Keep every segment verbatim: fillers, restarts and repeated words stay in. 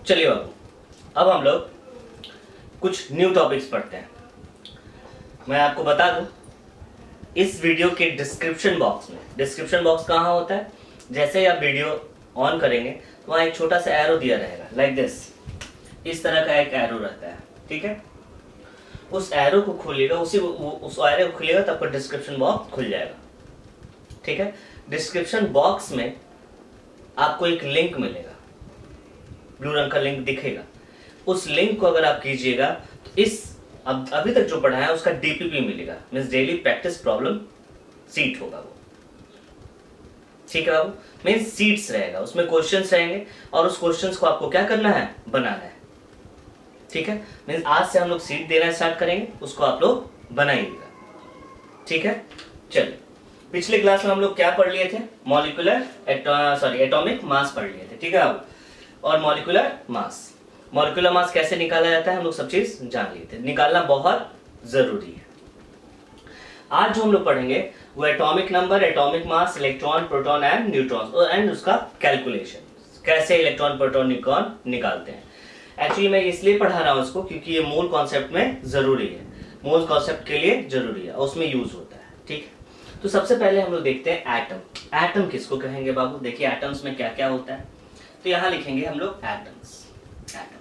चलिए बाबू, अब हम लोग कुछ न्यू टॉपिक्स पढ़ते हैं। मैं आपको बता दूं, इस वीडियो के डिस्क्रिप्शन बॉक्स में, डिस्क्रिप्शन बॉक्स कहाँ होता है, जैसे ही आप वीडियो ऑन करेंगे तो वहाँ एक छोटा सा एरो दिया रहेगा, लाइक दिस, इस तरह का एक एरो रहता है, ठीक है। उस एरो को खोलिएगा, उसी उस एरो को खोलिएगा तो आपका डिस्क्रिप्शन बॉक्स खुल जाएगा, ठीक है। डिस्क्रिप्शन बॉक्स में आपको एक लिंक मिलेगा, ब्लू रंग का लिंक दिखेगा। उस लिंक को अगर आप कीजिएगा तो इस अब अभी तक जो पढ़ा है उसका डीपीपी मिलेगा, means daily practice problem sheet होगा वो, ठीक है बाबू। मीन्स सीट्स रहेगा, उसमें क्वेश्चंस रहेंगे और उस क्वेश्चंस को आपको क्या करना है, बनाना है, ठीक है। मीन्स आज से हम लोग सीट देना स्टार्ट करेंगे, उसको आप लोग बनाइएगा, ठीक है। चलिए, पिछले क्लास में हम लोग क्या पढ़ लिए थे, मॉलिक्यूलर सॉरी एटॉमिक मास पढ़ लिए थे, ठीक है बाबू। और मॉलिक्यूलर मास, मॉलिक्यूलर मास कैसे निकाला जाता है हम लोग सब चीज जान लिए थे, निकालना बहुत जरूरी है। आज जो हम लोग पढ़ेंगे वो atomic number, atomic mass, electron, proton and neutron and उसका कैलकुलेशन, कैसे इलेक्ट्रॉन, प्रोटॉन, न्यूट्रॉन निकालते हैं। एक्चुअली मैं इसलिए पढ़ा रहा हूं इसको क्योंकि ये मूल कॉन्सेप्ट में जरूरी है, मूल कॉन्सेप्ट के लिए जरूरी है, उसमें यूज होता है, ठीक है। तो सबसे पहले हम लोग देखते हैं एटम। एटम किसको कहेंगे बाबू, देखिए एटम्स में क्या क्या होता है, तो यहां लिखेंगे हम लोग एटम्स। एटम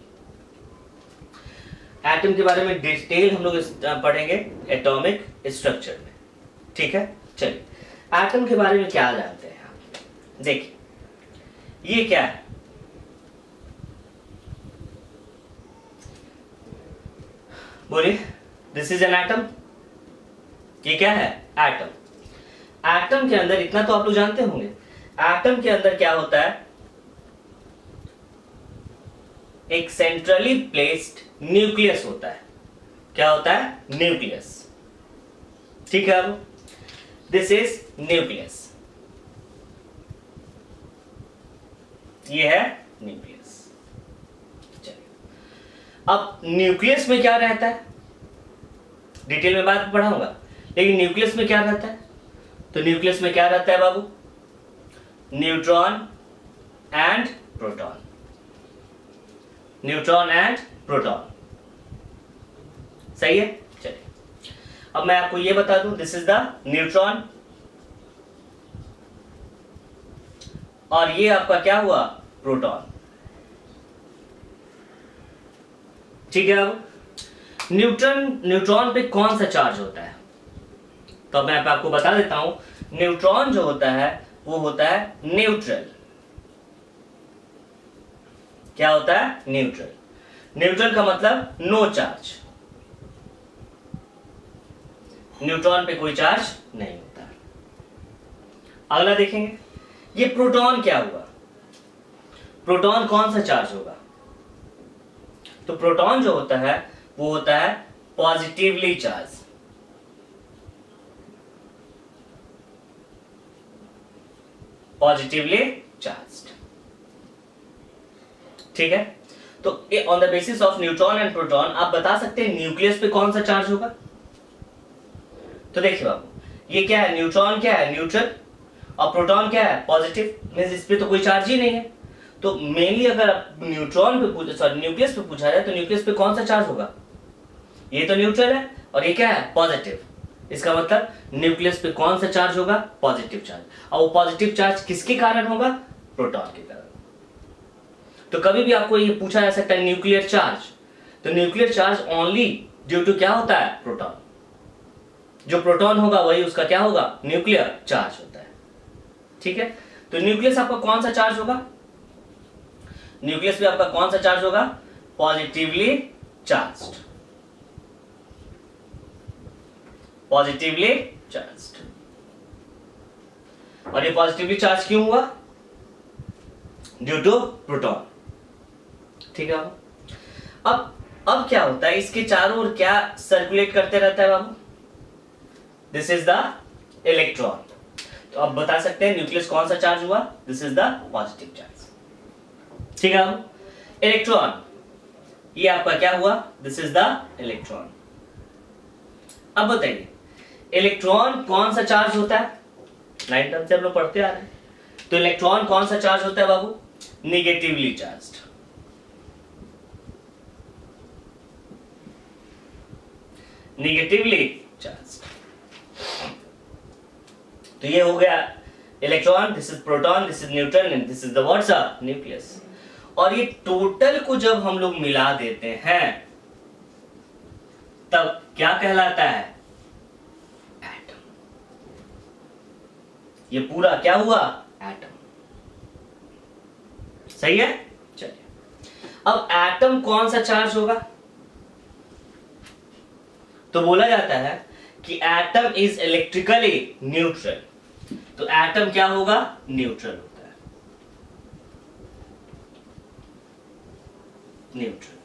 एटम के बारे में डिटेल हम लोग पढ़ेंगे एटॉमिक स्ट्रक्चर में, ठीक है। चलिए, एटम के बारे में क्या जानते हैं आप, देखिए ये क्या है, बोलिए, दिस इज एन एटम। ये क्या है, एटम। एटम के अंदर इतना तो आप लोग जानते होंगे, एटम के अंदर क्या होता है, एक सेंट्रली प्लेस्ड न्यूक्लियस होता है। क्या होता है, न्यूक्लियस, ठीक है। अब दिस इज न्यूक्लियस, ये है न्यूक्लियस। चलिए, अब न्यूक्लियस में क्या रहता है, डिटेल में बात पढ़ाऊंगा, लेकिन न्यूक्लियस में क्या रहता है, तो न्यूक्लियस में क्या रहता है बाबू, neutron and proton, neutron and proton, सही है। चलिए, अब मैं आपको ये बता दूं, दिस इज द न्यूट्रॉन और ये आपका क्या हुआ, प्रोटॉन, ठीक है। अब न्यूट्रॉन न्यूट्रॉन पे कौन सा चार्ज होता है, तो अब मैं आपको बता देता हूं, न्यूट्रॉन जो होता है वो होता है न्यूट्रल। क्या होता है, न्यूट्रल। न्यूट्रल का मतलब नो चार्ज, न्यूट्रॉन पे कोई चार्ज नहीं होता। अगला देखेंगे, ये प्रोटॉन क्या हुआ, प्रोटॉन कौन सा चार्ज होगा, तो प्रोटॉन जो होता है वो होता है पॉजिटिवली चार्ज, पॉजिटिवली चार्ज्ड, ठीक है। तो on the basis of neutron and proton आप बता सकते हैं न्यूक्लियस पे कौन सा चार्ज होगा। तो देखिए बाबू, ये क्या है, न्यूट्रॉन क्या है, न्यूट्रल, और प्रोटॉन क्या है, पॉजिटिव, मींस इस पे तो कोई चार्ज ही नहीं है। तो मेनली अगर आप न्यूट्रॉन पे पूछ सॉरी न्यूक्लियस पे पूछा जाए तो न्यूक्लियस पे कौन सा चार्ज होगा, ये तो न्यूट्रल है और ये क्या है, पॉजिटिव। इसका मतलब न्यूक्लियस पे कौन सा चार्ज होगा, पॉजिटिव चार्ज, और वो पॉजिटिव चार्ज किसके कारण होगा, प्रोटॉन के कारण। तो कभी भी आपको ये पूछा जा सकता है न्यूक्लियर चार्ज, तो nuclear charge only due to क्या होता है, प्रोटॉन। जो प्रोटॉन होगा वही उसका क्या होगा, न्यूक्लियर चार्ज होता है, ठीक है। तो न्यूक्लियस आपका कौन सा चार्ज होगा, न्यूक्लियस पे आपका कौन सा चार्ज होगा, पॉजिटिवली चार्ज्ड, पॉजिटिवली चार्ज्ड। और ये पॉजिटिवली चार्ज क्यों हुआ, ड्यू टू प्रोटॉन, ठीक है। अब अब क्या होता है, इसके चारों ओर क्या सर्कुलेट करते रहता है बाबू, दिस इज द इलेक्ट्रॉन। तो अब बता सकते हैं न्यूक्लियस कौन सा चार्ज हुआ, this is the positive charge, ठीक है। इलेक्ट्रॉन, ये आपका क्या हुआ, दिस इज द इलेक्ट्रॉन। अब बताइए इलेक्ट्रॉन कौन सा चार्ज होता है, नाइन टर्म से हम लोग पढ़ते आ रहे हैं। तो इलेक्ट्रॉन कौन सा चार्ज होता है बाबू, निगेटिवली चार्ज्ड, नेगेटिवली चार्ज। तो ये हो गया electron, this is proton, this is neutron and this is the what's a nucleus. और ये टोटल को जब हम लोग मिला देते हैं तब क्या कहलाता है? एटम। ये पूरा क्या हुआ? एटम। सही है? चलिए, अब एटम कौन सा चार्ज होगा? तो बोला जाता है कि एटम इज इलेक्ट्रिकली न्यूट्रल। तो एटम क्या होगा? न्यूट्रल होता है, न्यूट्रल।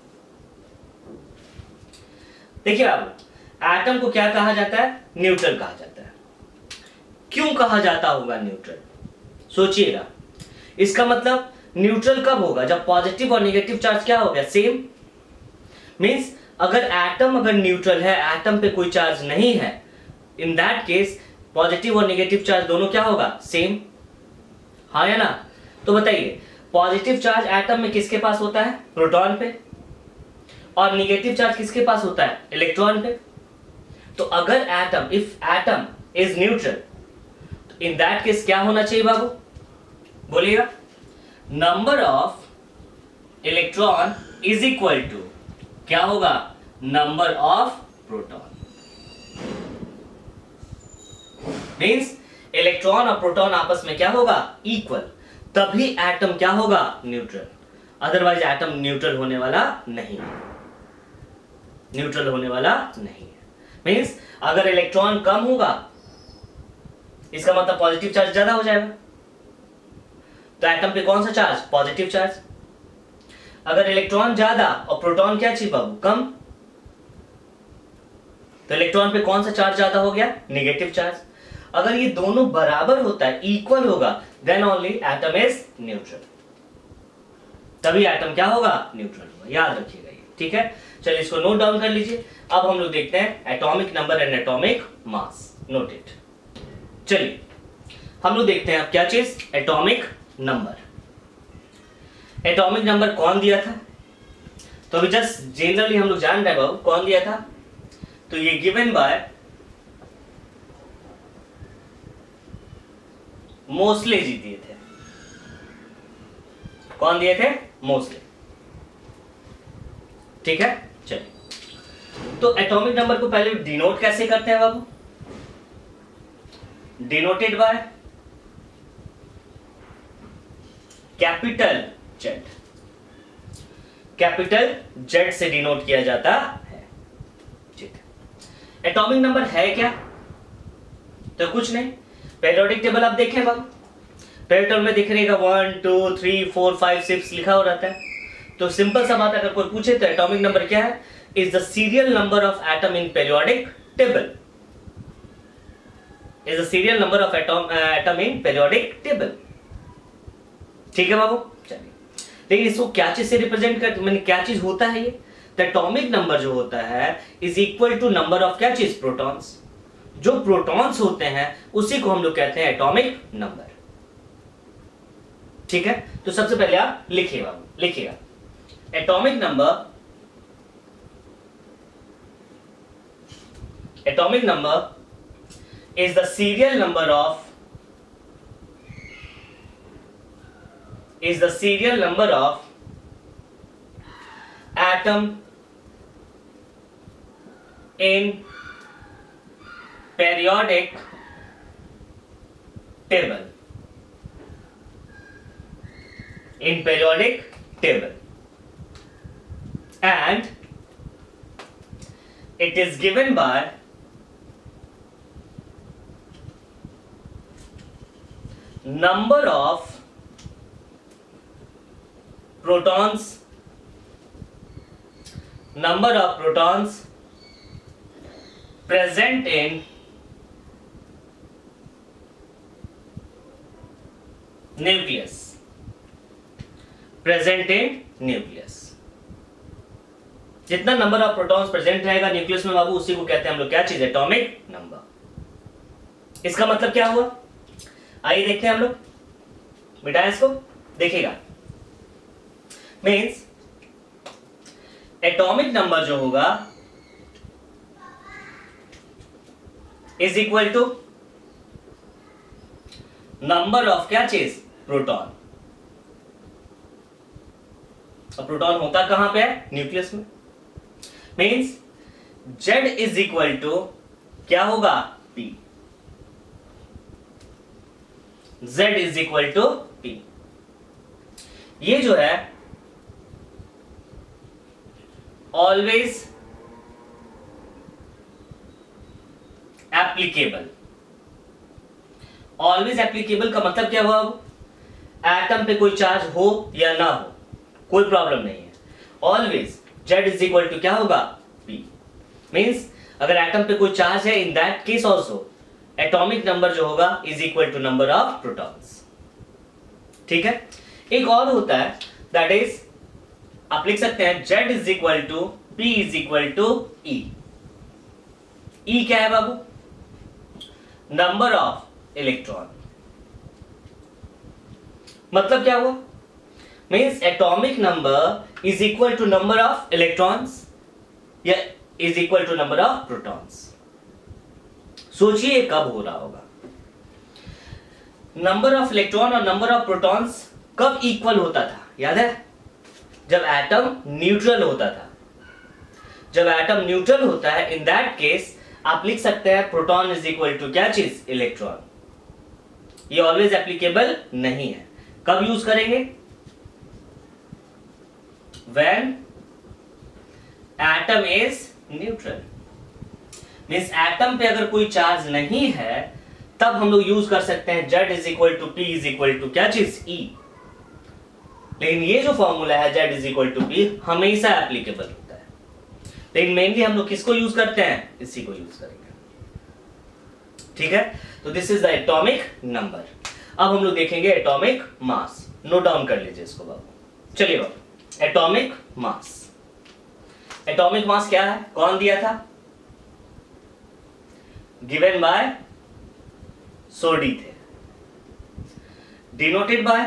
देखिए आप, एटम को क्या कहा जाता है? न्यूट्रल कहा जाता है। क्यों कहा जाता होगा न्यूट्रल? सोचिएगा, इसका मतलब न्यूट्रल कब होगा? जब पॉजिटिव और नेगेटिव चार्ज क्या हो गया? सेम। मींस अगर एटम अगर न्यूट्रल है, एटम पे कोई चार्ज नहीं है, इन दैट केस पॉजिटिव और नेगेटिव चार्ज दोनों क्या होगा? सेम। हाँ या ना? तो बताइए, पॉजिटिव चार्ज एटम में किसके पास होता है? प्रोटॉन पे। और नेगेटिव चार्ज किसके पास होता है? इलेक्ट्रॉन पे। तो अगर atom, if atom is neutral, तो इन दैट केस क्या होना चाहिए बाबू? बोलिएगा। Number of electron is equal to क्या होगा? Number of proton. Means electron और प्रोटॉन आपस में क्या होगा? इक्वल। तभी एटम क्या होगा? न्यूट्रल। अदरवाइज एटम न्यूट्रल होने वाला नहीं है, न्यूट्रल होने वाला नहीं है। मींस अगर इलेक्ट्रॉन कम होगा, इसका मतलब पॉजिटिव चार्ज ज्यादा हो जाएगा। तो एटम पे कौन सा चार्ज? Positive charge. अगर इलेक्ट्रॉन ज्यादा और प्रोटॉन क्या चाहिए बाबू? कम, तो इलेक्ट्रॉन पे कौन सा चार्ज ज्यादा हो गया? Negative charge. अगर ये दोनों बराबर होता है, इक्वल होगा, then only atom is neutral. तभी एटम क्या होगा? न्यूट्रल होगा। याद रखिएगा ये, ठीक है? चलिए इसको नोट डाउन कर लीजिए। अब हम लोग देखते हैं atomic number and atomic mass. Note it. चलिए हम लोग देखते हैं अब क्या चीज? Atomic number. एटॉमिक नंबर कौन दिया था? तो अभी जस्ट जनरली हम लोग जान रहे हैं बाबू कौन दिया था। तो ये गिवन बाय मोस्ले जी दिए थे। कौन दिए थे? मोस्ले। ठीक है, चलिए। तो एटॉमिक नंबर को पहले डिनोट कैसे करते हैं बाबू? Denoted by capital Z. Capital Z से डिनोट किया जाता है। ठीक है। एटॉमिक नंबर है क्या? तो कुछ नहीं। पेरियोडिक टेबल आप देखें बाबू, पेरियोडिक टेबल में दिख रहेगा one two three four five six लिखा हो रहता है। तो सिंपल सा बात, अगर कोई पूछे तो एटॉमिक नंबर क्या है? Is the serial number of atom in periodic table. Is the serial number of atom atom in periodic table. ठीक है बाबू, चलिए। लेकिन इसको क्या चीज से रिप्रेजेंट कर, मैंने क्या चीज होता है ये? द एटॉमिक नंबर जो होता है is equal to number of क्या चीज? प्रोटॉन्स। जो प्रोटॉन्स होते हैं उसी को हम लोग कहते हैं एटॉमिक नंबर। ठीक है, तो सबसे पहले आप लिखिए बाबू, लिखिएगा atomic number. Atomic number is the serial number of is the serial number of atom in periodic table. In periodic table, and it is given by number of protons, number of protons present in nucleus, present in nucleus। जितना number of protons present रहेगा nucleus में बाबू, उसी को कहते हैं हम लोग क्या चीज? Atomic number. इसका मतलब क्या हुआ? आइए देखते हैं हम लोग, मिटाएं इसको, देखिएगा। मीन्स एटॉमिक नंबर जो होगा is equal to number of क्या चीज, प्रोटॉन। अब प्रोटॉन होता कहां पे है, न्यूक्लियस में। Means Z is equal to क्या होगा, P। Z is equal to P। ये जो है ऑलवेज एप्लीकेबल। ऑलवेज एप्लीकेबल का मतलब क्या हुआ, एटम पे कोई चार्ज हो या ना हो कोई प्रॉब्लम नहीं है। Always Z is equal to क्या होगा, P। मीन्स अगर एटम पे कोई चार्ज है, in that case also atomic number जो होगा is equal to number of protons. ठीक है। एक और होता है दैट इज, आप लिख सकते हैं Z is equal to P is equal to E। E क्या है बाबू, नंबर ऑफ इलेक्ट्रॉन। मतलब क्या हुआ, means atomic number is equal to number of electrons या is equal to number of protons. सोचिए कब हो रहा होगा, नंबर ऑफ इलेक्ट्रॉन और नंबर ऑफ प्रोटॉन्स कब इक्वल होता था, याद है, जब एटम न्यूट्रल होता था। जब एटम न्यूट्रल होता है, इन दैट केस आप लिख सकते हैं प्रोटॉन इज इक्वल टू क्या चीज, इलेक्ट्रॉन। ये ऑलवेज एप्लीकेबल नहीं है। कब यूज करेंगे, when atom is neutral. Means atom पे अगर कोई चार्ज नहीं है तब हम लोग यूज कर सकते हैं Z is equal to P is equal to क्या चीज, E। लेकिन ये जो फॉर्मूला है Z is equal to P हमेशा एप्लीकेबल होता है। लेकिन मेनली हम लोग किसको यूज करते हैं, इसी को यूज करेंगे। ठीक है। तो this is the atomic number. अब हम लोग देखेंगे एटॉमिक मास। नोट डाउन कर लीजिए इसको बाबू। चलिए बाबू, एटॉमिक मास। एटॉमिक मास क्या है, कौन दिया था, गिवन बाय सोडी थे, denoted by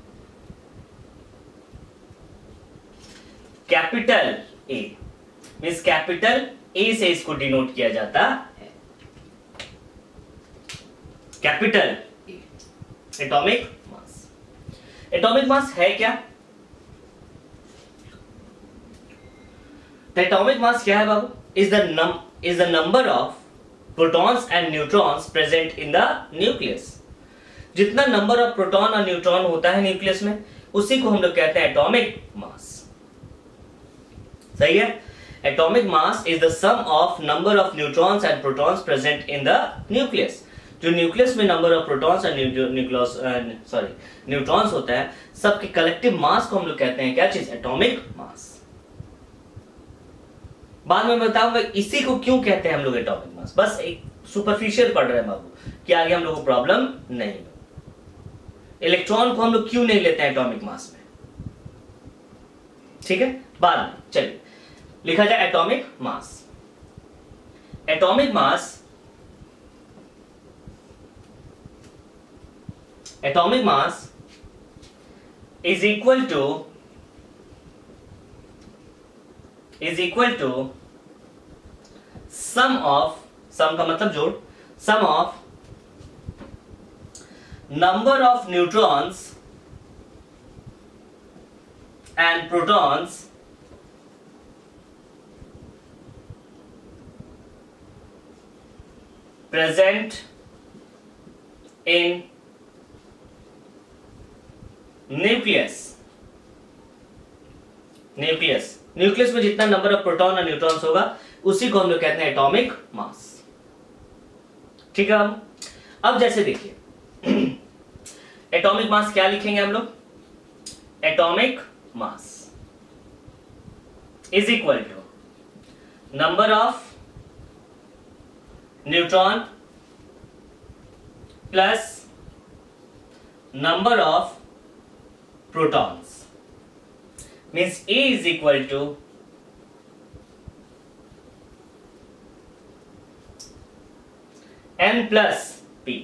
capital A. Means capital A से इसको डिनोट किया जाता है, capital A. Atomic mass, atomic mass है क्या, एटॉमिक मास क्या है बाबू, is the num is the number of protons and neutrons present in the nucleus. जितना नंबर ऑफ प्रोटॉन और न्यूट्रॉन होता है न्यूक्लियस में, उसी को हम लोग कहते हैं एटॉमिक मास। सही है। Atomic mass is the sum of number of neutrons and protons present in the nucleus. जो न्यूक्लियस में नंबर ऑफ प्रोटॉन्स और न्यूक्लियस सॉरी न्यूट्रॉन्स होता है, सबके कलेक्टिव मास को हम लोग कहते हैं क्या चीज, एटॉमिक मास। बाद में बताऊंगा इसी को क्यों कहते हैं हम लोग एटॉमिक मास। बस एक सुपरफिशियल पढ़ रहे हैं बाबू, कि आगे हम लोग को प्रॉब्लम नहीं। इलेक्ट्रॉन को हम लोग क्यों नहीं लेते हैं एटॉमिक मास में, ठीक है, बाद में। चलिए लिखा जाए atomic mass. Atomic mass atomic mass is equal to is equal to sum of, sum का मतलब जोड़, sum of number of neutrons and protons present in nucleus। Nucleus nucleus में जितना नंबर ऑफ प्रोटॉन और न्यूट्रॉन्स होगा उसी को हम लोग कहते हैं एटॉमिक मास। ठीक है। हम अब जैसे देखिए एटॉमिक मास क्या लिखेंगे हम लोग, atomic mass is equal to number of neutron plus number of protons. Means A is equal to N plus P,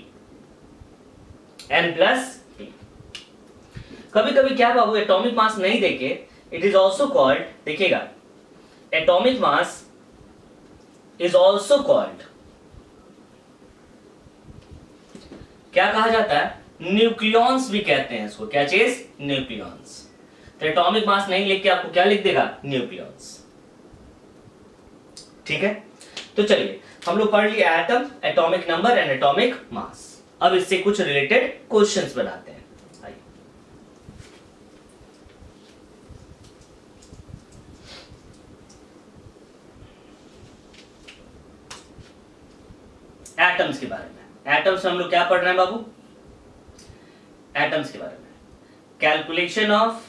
N plus P। कभी कभी क्या बाबू एटॉमिक मास नहीं देखे, इट इज ऑल्सो कॉल्ड, देखिएगा atomic mass is also called क्या कहा जाता है? न्यूक्लियॉन्स भी कहते हैं इसको। क्या चीज? न्यूक्लियॉन्स। तो एटॉमिक मास नहीं लिख के आपको क्या लिख देगा? न्यूक्लियॉन्स। ठीक है, तो चलिए हम लोग पढ़ लिए atom, atomic number and atomic mass. अब इससे कुछ रिलेटेड क्वेश्चंस बनाते हैं। आइए, एटम्स के बारे में। एटम्स में हम लोग क्या पढ़ रहे हैं बाबू? एटम्स के बारे में calculation of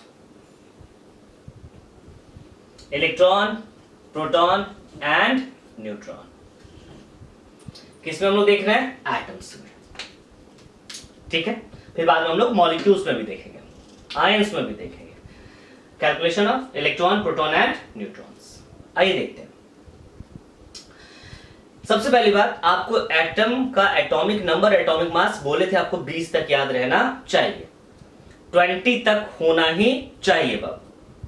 electron, proton and neutron. किसमें हम लोग देख रहे हैं? एटम्स में। ठीक है, फिर बाद में हम लोग मॉलिक्यूल्स में भी देखेंगे, आयंस में भी देखेंगे। Calculation of electron, proton and neutrons. आइए देखते हैं। सबसे पहली बात, आपको एटम का एटॉमिक नंबर, एटॉमिक मास बोले थे आपको बीस तक याद रहना चाहिए। बीस तक होना ही चाहिए बाबू।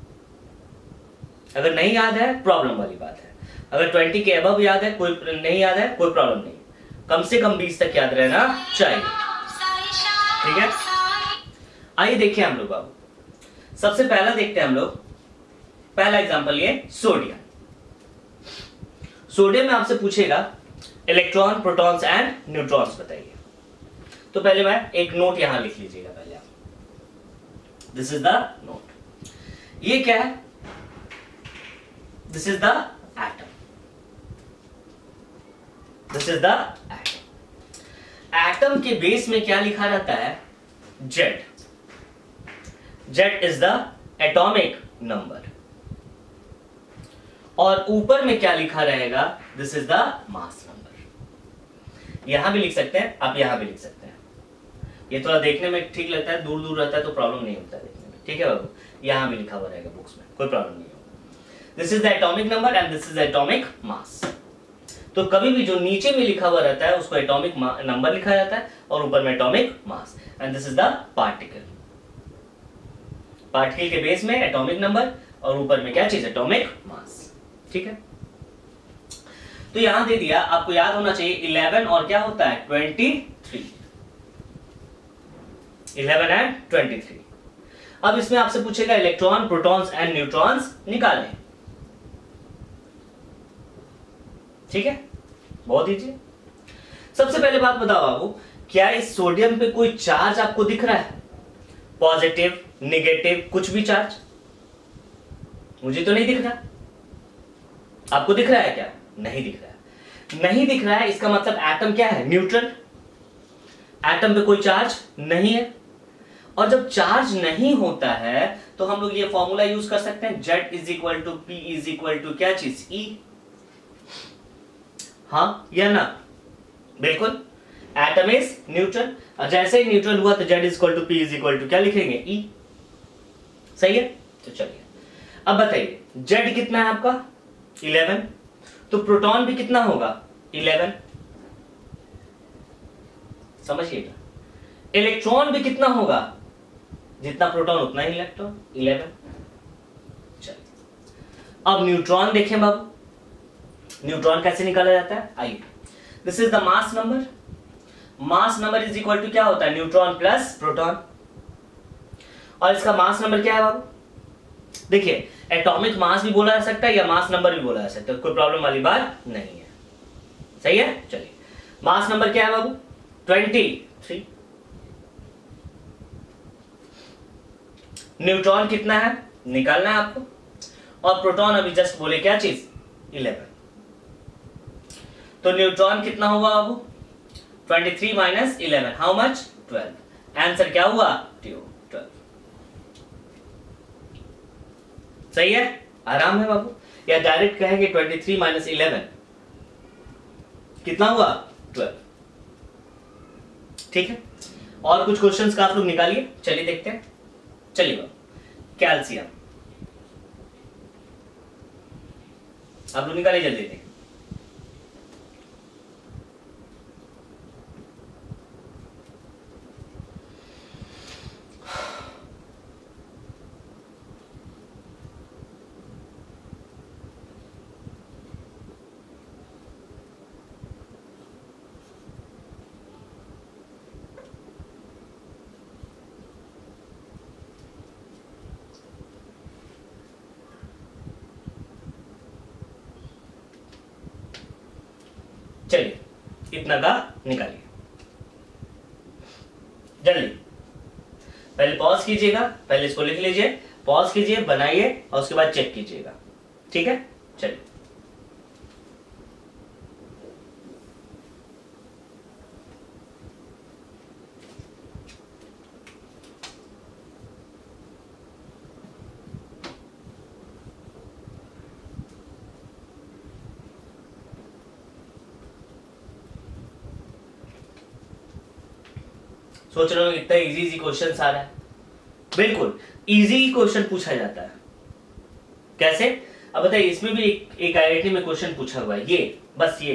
अगर नहीं याद है प्रॉब्लम वाली बात है। अगर बीस के अबव याद है, कोई नहीं याद है, कोई प्रॉब्लम नहीं। कम से कम बीस तक याद रहना चाहिए। ठीक है, आइए देखिए हम लोग बाबू। सबसे पहला देखते हैं हम लोग, पहला एग्जांपल ये सोडियम। सोडियम में आपसे पूछेगा इलेक्ट्रॉन, प्रोटॉन्स एंड न्यूट्रॉन्स बताइए। तो पहले मैं एक नोट यहां लिख लीजिएगा पहले आप। This is the note. ये क्या है? This is the atom. This is the atom. Atom के बेस में क्या लिखा रहता है? Z. Z is the atomic number. और ऊपर में क्या लिखा रहेगा? This is the mass number. यहां भी लिख सकते हैं आप, यहां भी लिख सकते हैं। ये थोड़ा देखने में ठीक लगता है, दूर दूर रहता है तो प्रॉब्लम नहीं होता है देखने में। ठीक है बाबू, यहां भी लिखा हुआ रहेगा बुक्स में, कोई प्रॉब्लम नहीं होगा। This is the atomic number and this is the atomic mass. तो कभी भी जो नीचे में लिखा हुआ रहता है उसको एटॉमिक नंबर लिखा जाता है और ऊपर में atomic mass. And this is the particle. Particle के बेस में एटॉमिक नंबर और ऊपर में क्या चीज? Atomic mass. ठीक है, तो यहां दे दिया, आपको याद होना चाहिए इलेवन और क्या होता है? Twenty three. Eleven and twenty three. अब इसमें आपसे पूछेगा इलेक्ट्रॉन, प्रोटॉन्स एंड न्यूट्रॉन्स निकालें। ठीक है, बहुत इजी। सबसे पहले बात बताओ बाबू, क्या इस सोडियम पे कोई चार्ज आपको दिख रहा है? पॉजिटिव, नेगेटिव, कुछ भी चार्ज? मुझे तो नहीं दिख रहा। आपको दिख रहा है क्या? नहीं दिख रहा है। नहीं दिख रहा है, इसका मतलब एटम क्या है? न्यूट्रल। एटम पे कोई चार्ज नहीं है। और जब चार्ज नहीं होता है तो हम लोग ये फॉर्मूला यूज कर सकते हैं, Z is equal to P is equal to क्या चीज? E। हाँ या ना? बिल्कुल, एटम इज न्यूट्रल। और जैसे ही न्यूट्रल हुआ तो Z is equal to P is equal to क्या लिखेंगे? E। सही है, तो चलिए अब बताइए, Z कितना है आपका? इलेवन। तो प्रोटॉन भी कितना होगा? इलेवन। समझिएगा, इलेक्ट्रॉन भी कितना होगा? जितना प्रोटॉन उतना ही इलेक्ट्रॉन, इलेवन। चलिए अब न्यूट्रॉन देखें बाबू। न्यूट्रॉन कैसे निकाला जाता है? आइए, this is the mass number. Mass number is equal to क्या होता है? Neutron plus proton. और इसका मास नंबर क्या है बाबू? देखिए, एटॉमिक मास भी बोला जा सकता है या मास नंबर भी बोला जा सकता है, कोई प्रॉब्लम वाली बात नहीं है। सही है, चलिए मास नंबर क्या है बाबू? Twenty three. न्यूट्रॉन कितना है निकालना है आपको, और प्रोटॉन अभी जस्ट बोले क्या चीज? इलेवन। तो न्यूट्रॉन कितना हुआ बाबू? Twenty three minus eleven, how much? Twelve. Answer क्या हुआ? ट्वेल्व। सही है, आराम है बाबू। या डायरेक्ट कहेंगे ट्वेंटी थ्री माइनस इलेवन कितना हुआ? ट्वेल्व। ठीक है, और कुछ क्वेश्चंस का आप लोग निकालिए, चलिए देखते हैं। चलिए बाबू, कैल्शियम आप लोग निकालिए जल्दी देखिए। इतना का निकालिए जल्दी। पहले पॉज कीजिएगा, पहले इसको लिख लीजिए, पॉज कीजिए, बनाइए और उसके बाद चेक कीजिएगा। ठीक है, चलिए। सोच रहे हो इतना इजी इजी क्वेश्चन आ रहा है। बिल्कुल इजी क्वेश्चन पूछा जाता है। कैसे? अब बताइए, इसमें भी एक एक आईआईटी में क्वेश्चन पूछा हुआ है, ये बस ये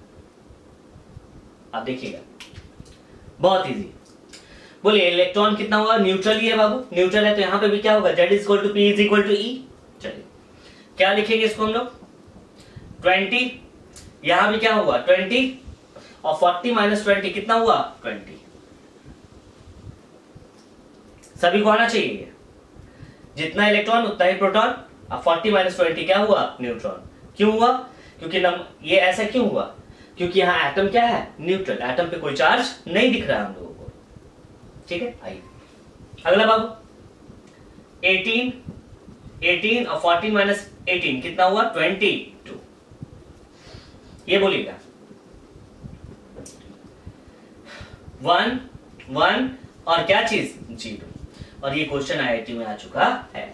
आप देखिएगा, बहुत इजी। बोलिए इलेक्ट्रॉन कितना हुआ? न्यूट्रल ही है बाबू, न्यूट्रल है तो यहां पे भी क्या होगा? Z is equal to P is equal to E. चलिए क्या लिखेंगे इसको हम लोग? ट्वेंटी, यहां भी क्या हुआ? ट्वेंटी, और फोर्टी माइनस ट्वेंटी कितना हुआ? ट्वेंटी। सभी को आना चाहिए, जितना इलेक्ट्रॉन उतना ही प्रोटॉन। अब फोर्टी माइनस ट्वेंटी क्या हुआ? न्यूट्रॉन। क्यों हुआ? क्योंकि नम ये ऐसा क्यों हुआ? क्योंकि यहाँ एटम क्या है? न्यूट्रल। एटम पे कोई चार्ज नहीं दिख रहा है हम लोगों को। ठीक है, आइए अगला बाबू। एटीन, एटीन और फोर्टीन माइनस एटीन कितना हुआ? Twenty two. ये बोलिएगा वन वन और क्या चीज? जीरो। और ये क्वेश्चन आईआईटी में आ चुका है।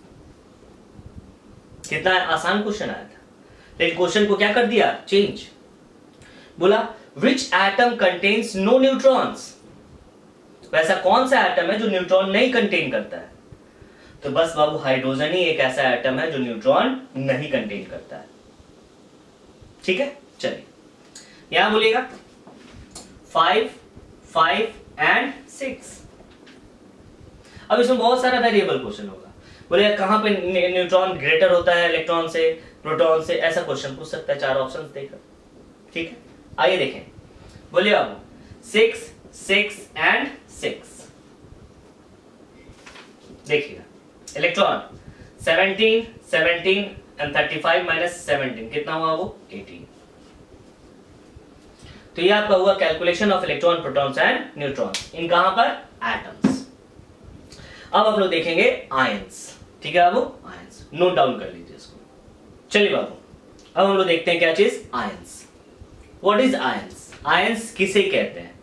कितना आसान क्वेश्चन आया था, लेकिन क्वेश्चन को क्या कर दिया? चेंज। बोला which atom contains no neutrons. वैसा कौन सा एटम है जो न्यूट्रॉन नहीं कंटेन करता है? तो बस बाबू हाइड्रोजन ही एक ऐसा एटम है जो न्यूट्रॉन नहीं कंटेन करता है। ठीक है, चलिए यहां बोलिएगा फाइव, फाइव एंड सिक्स। अब इसमें बहुत सारा वेरिएबल क्वेश्चन होगा। बोले कहां पे न्यूट्रॉन ग्रेटर होता है इलेक्ट्रॉन से, प्रोटॉन से, ऐसा क्वेश्चन पूछ सकता है चार ऑप्शंस देकर। ठीक है, आइए देखें। बोलिए अब सिक्स, सिक्स एंड सिक्स। देखिएगा electron seventeen, seventeen and thirty five minus seventeen कितना हुआ? वो एटीन। तो ये आपका हुआ calculation of electron, protons and neutrons in कहां पर? एटम्स। अब आप लोग देखेंगे आयंस। ठीक है बाबू, आयंस नोट डाउन कर लीजिए इसको। चलिए बाबू अब हम लोग देखते हैं क्या चीज? Ions. What is ions? Ions किसे कहते हैं?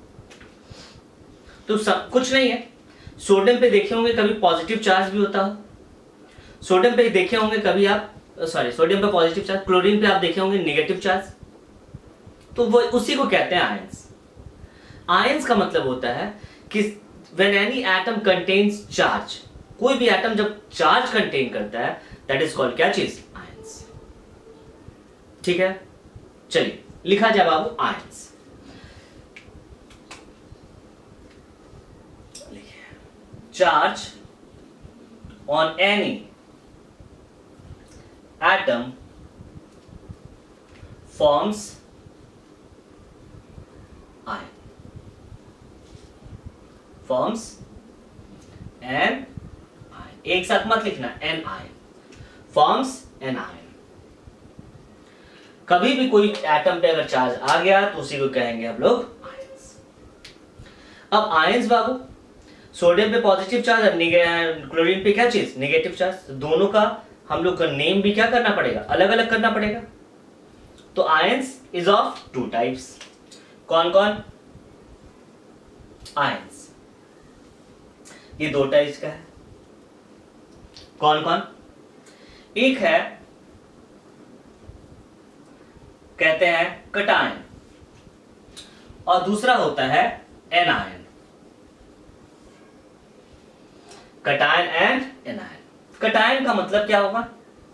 तो सब कुछ नहीं है। सोडियम पे देखे होंगे कभी पॉजिटिव चार्ज भी होता हो। सोडियम पे देखे होंगे कभी आप, सॉरी सोडियम पे पॉजिटिव चार्ज, क्लोरीन पे आप देखे होंगे नेगेटिव चार्ज। तो वो उसी को कहते हैं आयंस। आयंस का मतलब होता है कि when any atom contains charge, कोई भी एटम जब चार्ज कंटेन करता है दैट इज कॉल्ड क्या चीज? आयंस। ठीक है, चलिए लिखा जाए बाबू ions. Charge on any atom forms ion, forms an ion. एक साथ मत लिखना, an ion, forms an ion. कभी भी कोई एटम पे अगर चार्ज आ गया तो उसी को कहेंगे हम लोग आयंस। अब आयंस बाबू, सोडियम पे पॉजिटिव चार्ज और क्लोरीन पे क्या चीज? Negative charge. दोनों का हम लोग का नेम भी क्या करना पड़ेगा? अलग अलग करना पड़ेगा। तो ions is of two types. कौन कौन? आयंस ये दो टाइप्स का है। कौन कौन? एक है कहते हैं कटायन और दूसरा होता है anion. Cation and anion. Cation का मतलब क्या होगा?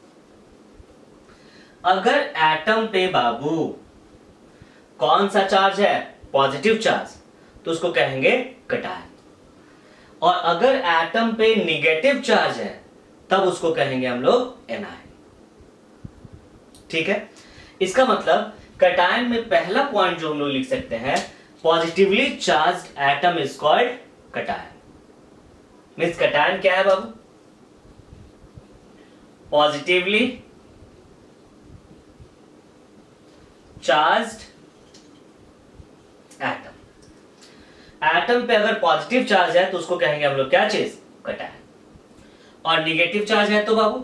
अगर एटम पे बाबू कौन सा चार्ज है? पॉजिटिव चार्ज, तो उसको कहेंगे कटायन। और अगर एटम पे निगेटिव चार्ज है तब उसको कहेंगे हम लोग एनायन। ठीक है, इसका मतलब कटायन में पहला पॉइंट जो हम लोग लिख सकते हैं, positively charged atom is called cation. Means cation क्या है बाबू? पॉजिटिवली चार्ज्ड एटम पे अगर पॉजिटिव चार्ज है तो उसको कहेंगे हम लोग क्या चीज, कटायन, और निगेटिव चार्ज है तो बाबू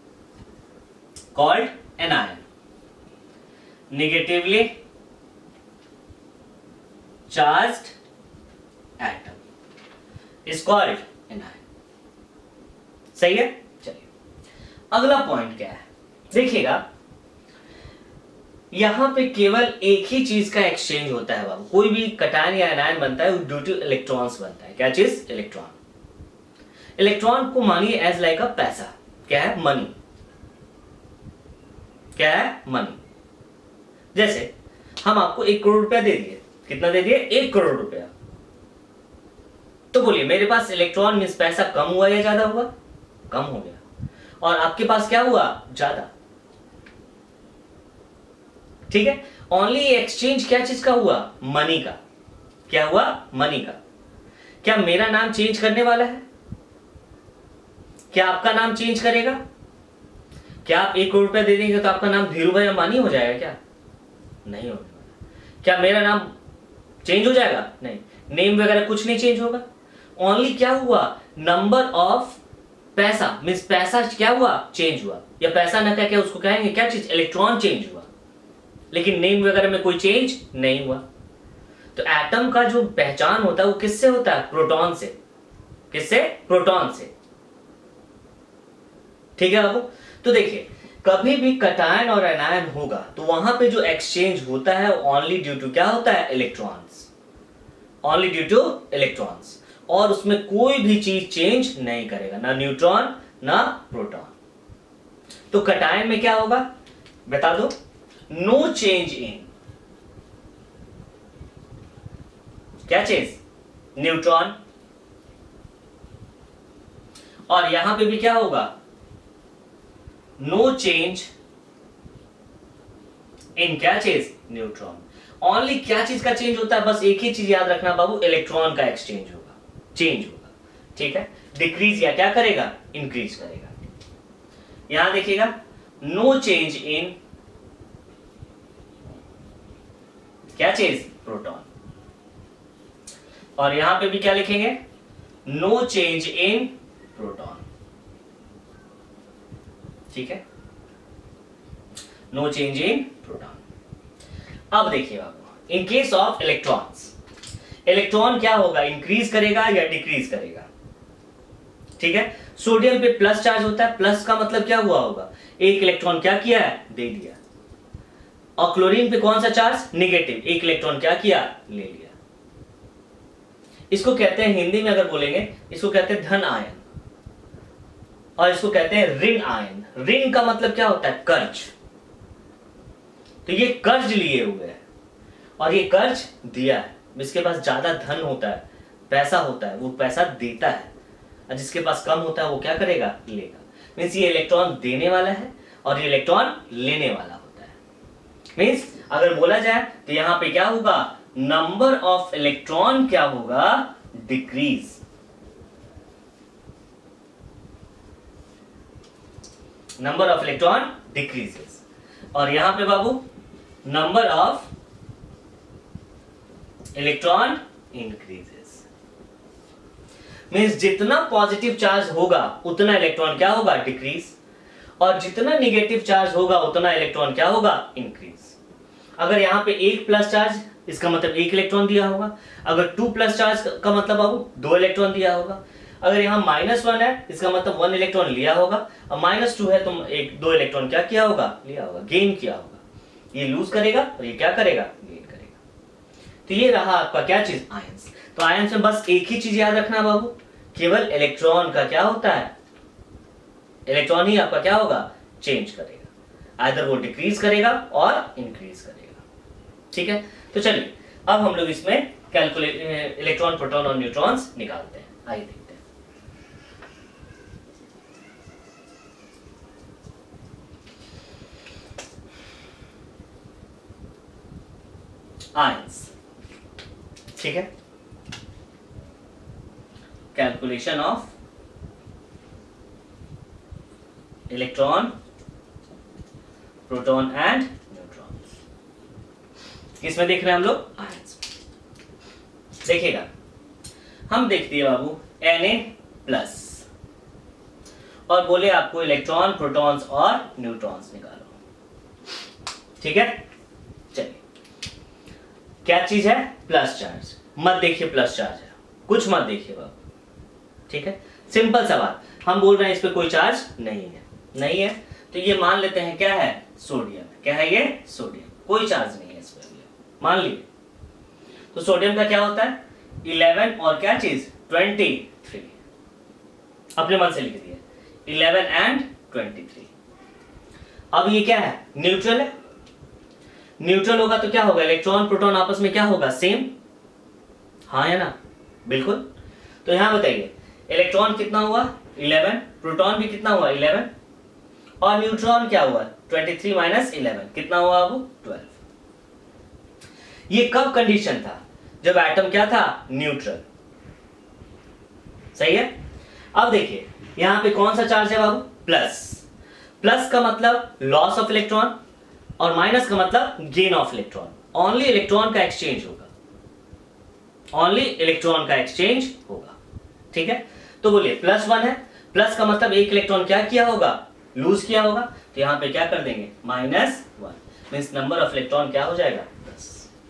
called anion, negatively charged atom is called anion. सही है। चलिए अगला पॉइंट क्या है, देखिएगा यहां पे केवल एक ही चीज का एक्सचेंज होता है बाबू, कोई भी कटायन या एनायन बनता है ड्यू टू इलेक्ट्रॉन्स बनता है। क्या चीज, इलेक्ट्रॉन। इलेक्ट्रॉन को मानिए एज लाइक अ पैसा, क्या है, मनी, क्या है, मनी। जैसे हम आपको एक करोड़ रुपया दे दिए, कितना दे दिए, एक करोड़ रुपया, तो बोलिए मेरे पास इलेक्ट्रॉन मींस पैसा कम हुआ या ज्यादा हुआ, कम हो गया, और आपके पास क्या हुआ, ज्यादा। ठीक है, ओनली एक्सचेंज क्या चीज का हुआ, मनी का। क्या हुआ, मनी का। क्या मेरा नाम चेंज करने वाला है, क्या आपका नाम चेंज करेगा, क्या आप एक करोड़ रुपया दे देंगे तो आपका नाम धीरू भाई अंबानी हो जाएगा, क्या नहीं होने वाला। क्या मेरा नाम चेंज हो जाएगा, नहीं, नेम वगैरह कुछ नहीं चेंज होगा। ओनली क्या हुआ, नंबर ऑफ पैसा मींस पैसा क्या हुआ, चेंज हुआ, या पैसा न क्या उसको कहेंगे क्या चीज, इलेक्ट्रॉन चेंज हुआ, लेकिन नेम वगैरह में कोई चेंज नहीं हुआ। तो एटम का जो पहचान होता है वो किससे होता है, प्रोटॉन से। किससे, प्रोटॉन से। ठीक है बाबू। तो देखिए कभी भी कटायन और एनायन होगा तो वहां पे जो एक्सचेंज होता है ओनली ड्यू टू क्या होता है, electrons, only due to electrons, और उसमें कोई भी चीज चेंज नहीं करेगा, ना न्यूट्रॉन ना प्रोटॉन। तो कटायन में क्या होगा बता दो, नो चेंज इन क्या चीज, न्यूट्रॉन, और यहां पे भी क्या होगा, नो चेंज इन क्या चीज, न्यूट्रॉन। ओनली क्या चीज का चेंज होता है, बस एक ही चीज याद रखना बाबू, इलेक्ट्रॉन का एक्सचेंज होगा, चेंज होगा। ठीक है, डिक्रीज या क्या करेगा, इंक्रीज करेगा। यहां देखिएगा नो चेंज इन क्या चीज, प्रोटॉन, और यहां पे भी क्या लिखेंगे, नो चेंज इन प्रोटॉन। ठीक है, नो चेंज इन प्रोटॉन। अब देखिए बाबू, in case of electrons, electron क्या होगा, इंक्रीज करेगा या डिक्रीज करेगा। ठीक है, सोडियम पे प्लस चार्ज होता है, प्लस का मतलब क्या हुआ होगा, एक इलेक्ट्रॉन क्या किया है, दे दिया। और क्लोरीन पे कौन सा चार्ज, निगेटिव, एक इलेक्ट्रॉन क्या किया, ले लिया। इसको कहते हैं हिंदी में अगर बोलेंगे, इसको कहते हैं धन आयन, और इसको कहते हैं ऋण आयन। ऋण का मतलब क्या होता है, कर्ज। तो ये कर्ज लिए हुए है और ये कर्ज दिया है। जिसके पास ज्यादा धन होता है, पैसा होता है, वो पैसा देता है, और जिसके पास कम होता है वो क्या करेगा, लेगा। मीन्स ये इलेक्ट्रॉन देने वाला है और ये इलेक्ट्रॉन लेने वाला होता है। मीन्स अगर बोला जाए तो यहां पे क्या होगा, नंबर ऑफ इलेक्ट्रॉन क्या होगा, decrease. Number of electron decreases, और यहां पे बाबू number of electron increases. Means जितना पॉजिटिव चार्ज होगा उतना इलेक्ट्रॉन क्या होगा, डिक्रीज, और जितना निगेटिव चार्ज होगा उतना इलेक्ट्रॉन क्या होगा, इंक्रीज। अगर यहां पे एक प्लस चार्ज, इसका मतलब एक इलेक्ट्रॉन दिया होगा। अगर टू प्लस चार्ज का मतलब बाबू दो इलेक्ट्रॉन दिया होगा। अगर यहाँ माइनस वन है, इसका मतलब वन इलेक्ट्रॉन लिया होगा, और माइनस टू है तो एक दो इलेक्ट्रॉन क्या किया होगा, लिया होगा, गेन किया होगा। ये लूज करेगा और ये क्या करेगा, गेन करेगा। तो ये रहा आपका क्या चीज, आयंस। तो आयंस में बस एक ही चीज याद रखना बाबू, केवल इलेक्ट्रॉन का क्या होता है, इलेक्ट्रॉन ही आपका क्या होगा, चेंज करेगा, आइदर वो डिक्रीज करेगा और इंक्रीज करेगा। ठीक है, तो चलिए अब हम लोग इसमें कैलकुलेट इलेक्ट्रॉन, प्रोटॉन और न्यूट्रॉन्स निकालते हैं। आइए देखते हैं। आयंस, ठीक है, calculation of electron, proton and neutron. किसमें देख रहे हैं हम लोग, आयंस। देखिएगा हम देखते हैं बाबू Na प्लस और बोले आपको इलेक्ट्रॉन, प्रोटॉन्स और न्यूट्रॉन्स निकालो। ठीक है, चलिए क्या चीज है? Plus charge. मत देखिए प्लस चार्ज है, कुछ मत देखिए बाबू। ठीक है, सिंपल सा बात, हम बोल रहे हैं इस पे कोई चार्ज नहीं है, नहीं है तो ये मान लेते हैं क्या है? सोडियम। क्या है ये? सोडियम। कोई चार्ज नहीं है इस पे, मान लिए। तो सोडियम का क्या होता है? इलेवन और क्या चीज? Twenty three. अपने मन से लिख दिए इलेवन एंड ट्वेंटी थ्री। अब ये क्या है? न्यूट्रल है। न्यूट्रल होगा तो क्या होगा? इलेक्ट्रॉन प्रोटॉन आपस में क्या होगा? सेम। हाँ या ना? बिल्कुल। तो यहां बताइए इलेक्ट्रॉन कितना हुआ? इलेवन, प्रोटॉन भी कितना हुआ? इलेवन, और न्यूट्रॉन क्या हुआ? ट्वेंटी थ्री माइनस इलेवन कितना हुआ? वो ट्वेल्व। ये कब कंडीशन था? जब एटम क्या था? न्यूट्रल। सही है। अब देखिए यहां पे कौन सा चार्ज है बाबू? प्लस। प्लस का मतलब लॉस ऑफ इलेक्ट्रॉन और माइनस का मतलब gain of electron. Only electron का एक्सचेंज होगा, ओनली इलेक्ट्रॉन का एक्सचेंज होगा। ठीक है, तो बोलिए प्लस वन है, प्लस का मतलब एक इलेक्ट्रॉन क्या किया होगा? लूज किया होगा। तो यहां पे क्या कर देंगे? Minus one, means number of electron क्या हो जाएगा? दस।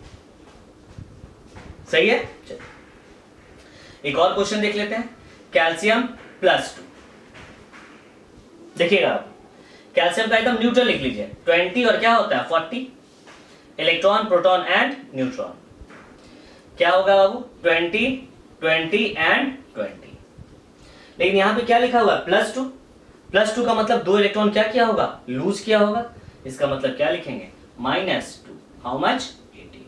सही है। चलिए एक और क्वेश्चन देख लेते हैं। Calcium plus two. देखिएगा आप, कैल्शियम का एकदम न्यूट्रल लिख लीजिए। ट्वेंटी और क्या होता है? Forty. Electron, proton and neutron क्या होगा बाबू? Twenty, twenty and twenty. लेकिन यहां पे क्या लिखा हुआ है? Plus two. प्लस टू का मतलब दो इलेक्ट्रॉन क्या किया होगा? लूज किया होगा। इसका मतलब क्या लिखेंगे? Minus two. How much? Eighteen.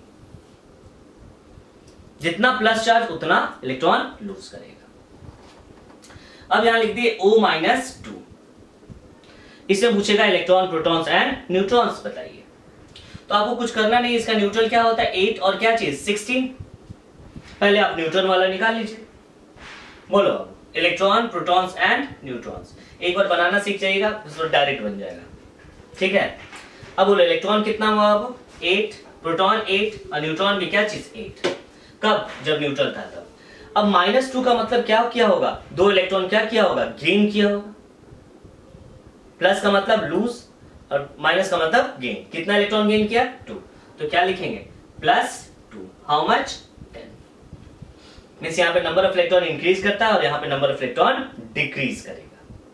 जितना प्लस चार्ज उतना इलेक्ट्रॉन लूज करेगा। अब यहां लिख दिए O माइनस टू। इससे पूछेगा इलेक्ट्रॉन, प्रोटॉन्स एंड न्यूट्रॉन्स बताइए। तो आपको कुछ करना नहीं, इसका न्यूट्रल क्या होता है? एट और क्या चीज? सिक्सटीन। पहले आप न्यूट्रॉन वाला निकाल लीजिए। बोलो इलेक्ट्रॉन, प्रोटॉन्स एंड न्यूट्रॉन्स। एक बार बनाना सीख जाइएगा तो डायरेक्ट बन जाएगा। ठीक है, अब बोलो इलेक्ट्रॉन कितना हुआ? अब एट, प्रोटॉन एट और न्यूट्रॉन भी क्या चीज? एट। कब? जब न्यूट्रल था तब। अब माइनस टू का मतलब क्या किया होगा? दो इलेक्ट्रॉन क्या किया होगा? गेन किया होगा। प्लस का मतलब लूज और माइनस का मतलब गेन। कितना इलेक्ट्रॉन गेन किया? टू। तो क्या लिखेंगे? Plus two. How much? Ten. Means यहां पे नंबर ऑफ इलेक्ट्रॉन इंक्रीज करता है और यहां पे नंबर ऑफ इलेक्ट्रॉन डिक्रीज करेगा।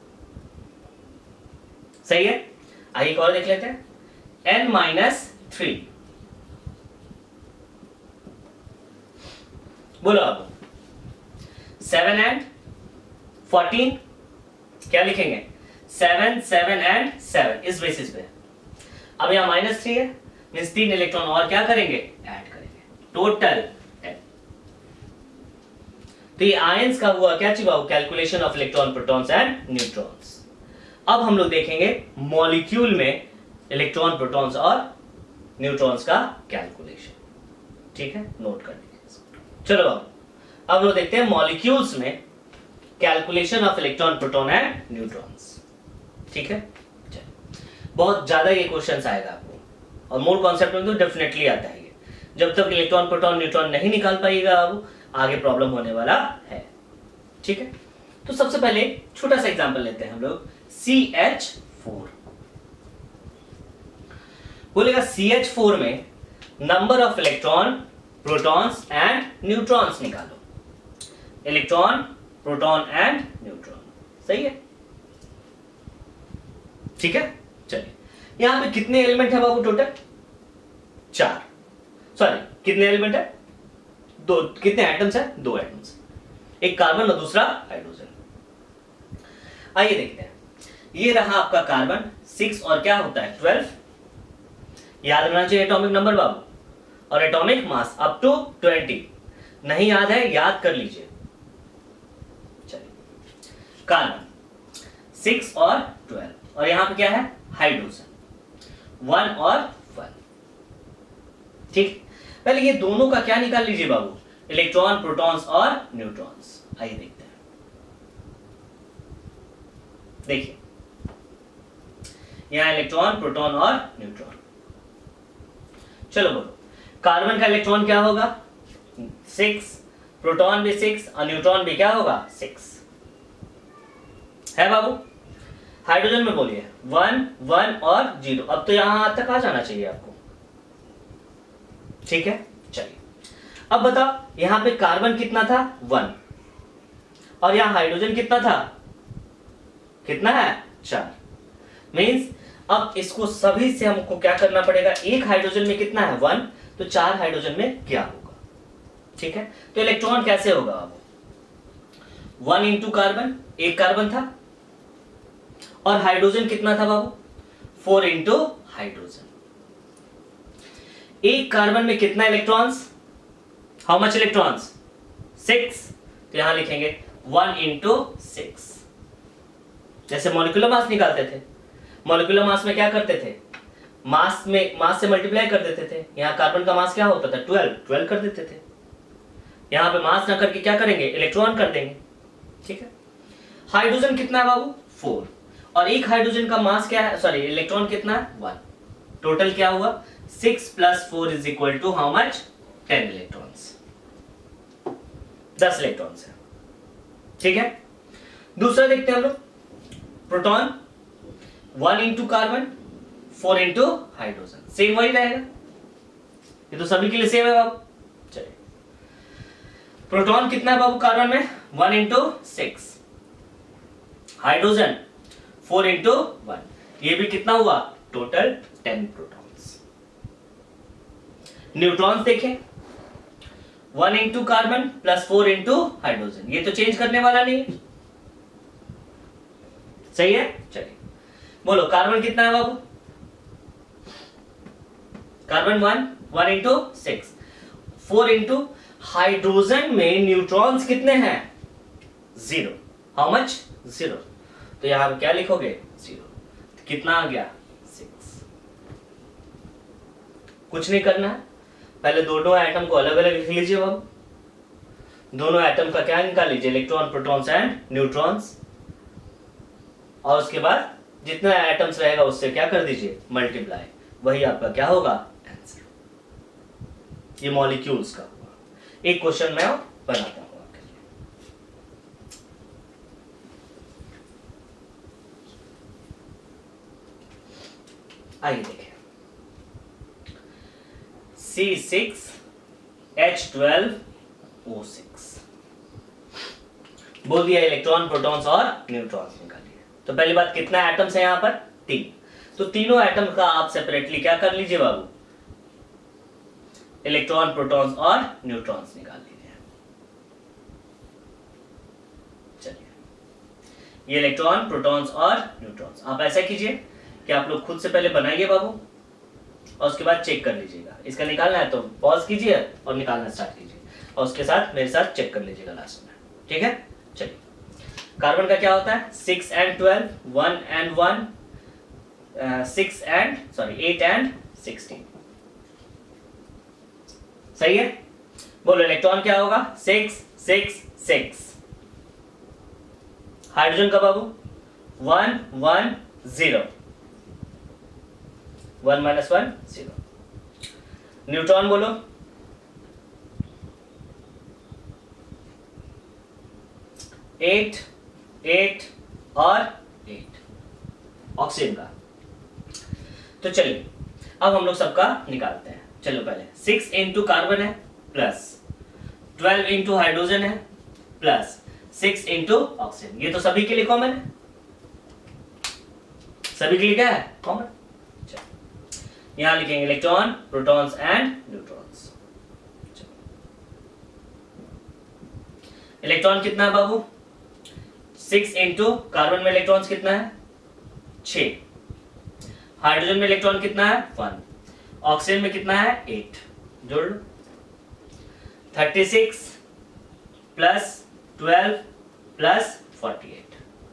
सही है। आइए एक और देख लेते हैं। N minus three. बोलो अब सेवन एंड फोर्टीन क्या लिखेंगे? Seven, seven and seven. इस बेसिस पे अब यहां माइनस थ्री है, मीन्स तीन इलेक्ट्रॉन और क्या करेंगे? ऐड करेंगे। Total ten. तो ये आयंस का हुआ क्या चीज? Calculation of electron, protons and neutrons. अब हम लोग देखेंगे मॉलिक्यूल में इलेक्ट्रॉन, प्रोटॉन्स और न्यूट्रॉन्स का कैलकुलेशन। ठीक है, नोट कर लीजिए। चलो अब अब लोग देखते हैं मॉलिक्यूल्स में calculation of electron, proton and neutrons. ठीक है, बहुत ज्यादा ये क्वेश्चंस आएगा आपको और मूल कॉन्सेप्ट में तो डेफिनेटली आता है ये। जब तक इलेक्ट्रॉन, प्रोटॉन, न्यूट्रॉन नहीं निकाल पाएगा आप, आगे प्रॉब्लम होने वाला है। ठीक है, तो सबसे पहले छोटा सा एग्जांपल लेते हैं हम लोग। C H four. बोलेगा सी एच फोर में number of electron, protons and neutrons निकालो। Electron, proton and neutron. सही है। ठीक है, चलिए यहां पे कितने एलिमेंट है बाबू? Total four. सॉरी, कितने एलिमेंट है? दो। कितने एटम्स है? दो एटम्स, एक कार्बन और दूसरा हाइड्रोजन। आइए देखते हैं। ये रहा आपका कार्बन, सिक्स और क्या होता है? ट्वेल्व। याद रहना चाहिए एटॉमिक नंबर बाबू, और atomic mass up to twenty. नहीं याद है? याद कर लीजिए। चलिए कार्बन सिक्स और ट्वेल्व, और यहां पे क्या है? हाइड्रोजन वन और वन। ठीक, पहले ये दोनों का क्या निकाल लीजिए बाबू? इलेक्ट्रॉन, प्रोटॉन्स और न्यूट्रॉन्स। आइए देखते हैं। देखिए यहां इलेक्ट्रॉन, प्रोटॉन और न्यूट्रॉन। चलो बोलो कार्बन का इलेक्ट्रॉन क्या होगा? सिक्स, प्रोटॉन भी सिक्स और न्यूट्रॉन भी क्या होगा, सिक्स है बाबू। हाइड्रोजन में बोलिए वन वन और जीरो। अब तो यहां तक आ जाना चाहिए आपको, ठीक है। चलिए अब बताओ, यहां पे कार्बन कितना था, वन, और यहां हाइड्रोजन कितना था, कितना है, चार। मींस अब इसको सभी से हमको क्या करना पड़ेगा, एक हाइड्रोजन में कितना है, वन, तो चार हाइड्रोजन में क्या होगा, ठीक है। तो इलेक्ट्रॉन कैसे होगा, अब वन इंटू कार्बन, एक कार्बन था, और हाइड्रोजन कितना था बाबू, फोर इंटू हाइड्रोजन। एक कार्बन में कितना electrons, how much electrons, six, तो यहां लिखेंगे वन इंटू सिक्स। जैसे मॉलिक्यूलर मास निकालते थे, मॉलिक्यूलर मास में क्या करते थे, मास में मास से मल्टीप्लाई कर देते थे। यहाँ कार्बन का मास क्या होता था, ट्वेल्व, ट्वेल्व कर देते थे। यहाँ पे मास ना करके क्या करेंगे, इलेक्ट्रॉन कर देंगे, ठीक है। हाइड्रोजन कितना है बाबू, फोर, और एक हाइड्रोजन का मास क्या है, सॉरी इलेक्ट्रॉन कितना है, वन। टोटल क्या हुआ, six plus four is equal to how much, ten electrons, दस इलेक्ट्रॉन्स है, ठीक है। दूसरा देखते हैं हम लोग, proton one into carbon, four into hydrogen, same वही रहेगा, ये तो सभी के लिए सेम है बाबू। चलिए प्रोटॉन कितना है बाबू कार्बन में, one into six, hydrogen four into one, ये भी कितना हुआ, टोटल टेन प्रोटॉन्स। न्यूट्रॉन्स देखें, one into carbon plus four into hydrogen, ये तो चेंज करने वाला नहीं है, सही है। चलिए बोलो कार्बन कितना है बाबू, carbon one, one into six, four into hydrogen में न्यूट्रॉन्स कितने हैं, जीरो, हाउ मच, जीरो, तो यहां पे क्या लिखोगे, जीरो, तो कितना आ गया, सिक्स। कुछ नहीं करना है, पहले दोनों एटम को अलग अलग लिख लीजिए बाबू। दोनों एटम का क्या निकाल लीजिए, इलेक्ट्रॉन, प्रोटॉन्स एंड न्यूट्रॉन्स, और उसके बाद जितना एटम्स रहेगा उससे क्या कर दीजिए, मल्टीप्लाई, वही आपका क्या होगा, आंसर। ये मॉलिक्यूल्स का हुआ। एक क्वेश्चन मैं बनाता हूं आपके लिए, आइए देखें, C six H twelve O six बोल दिया, इलेक्ट्रॉन, प्रोटॉन्स और न्यूट्रॉन्स निकालिए। तो पहली बात, कितना एटम्स है यहां पर, तीन, तो तीनों एटम का आप सेपरेटली क्या कर लीजिए बाबू, इलेक्ट्रॉन, प्रोटॉन्स और न्यूट्रॉन्स निकाल लीजिए। चलिए ये इलेक्ट्रॉन, प्रोटॉन्स और न्यूट्रॉन्स, आप ऐसा कीजिए कि आप लोग खुद से पहले बनाइए बाबू, और उसके बाद चेक कर लीजिएगा। इसका निकालना है तो पॉज कीजिए और निकालना स्टार्ट कीजिए, और उसके साथ मेरे साथ चेक कर लीजिएगा लास्ट में, ठीक है। चलिए कार्बन का क्या होता है, six and twelve, one and one, six and sorry eight and sixteen, सही है। बोलो इलेक्ट्रॉन क्या होगा, सिक्स सिक्स सिक्स। हाइड्रोजन का बाबू one one zero, one minus one zero. Neutron बोलो, एट एट और एट ऑक्सीजन का। तो चलिए अब हम लोग सबका निकालते हैं। चलो पहले सिक्स इंटू कार्बन है प्लस ट्वेल्व इंटू हाइड्रोजन है प्लस सिक्स इंटू ऑक्सीजन, ये तो सभी के लिए कॉमन है, सभी के लिए क्या है, कॉमन। यहां लिखेंगे electron, protons and neutrons. Electron कितना है बाबू, सिक्स इंटू कार्बन में इलेक्ट्रॉन्स कितना है, छह, हाइड्रोजन में इलेक्ट्रॉन कितना है, वन, ऑक्सीजन में कितना है, एट, जोड़ लो, thirty six plus twelve plus forty eight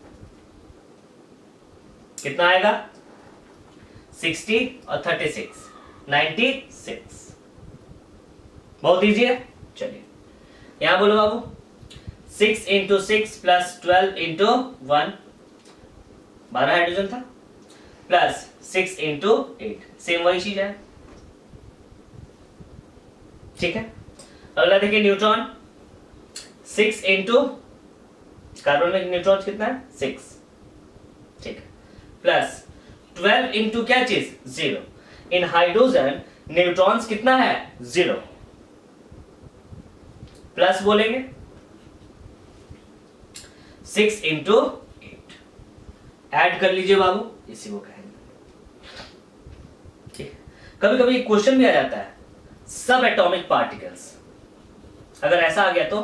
कितना आएगा, सिक्सटी और थर्टी सिक्स, नाइन्टी सिक्स। बहुत इजी है। चलिए यहां बोलो बाबू, six into six plus twelve into one, बारह हाइड्रोजन था, plus six into eight, same वही चीज है, ठीक है। अगला देखिए न्यूट्रॉन, सिक्स इंटू कार्बन में न्यूट्रॉन कितना है सिक्स, ठीक है, प्लस ट्वेल्व इंटू क्या चीज जीरो। इन हाइड्रोजन न्यूट्रॉन्स कितना है जीरो, प्लस बोलेंगे सिक्स इंटू एट, ऐड कर लीजिए बाबू, इसी को कहेंगे, ठीक। कभी कभी क्वेश्चन भी आ जाता है सब एटॉमिक पार्टिकल्स, अगर ऐसा आ गया तो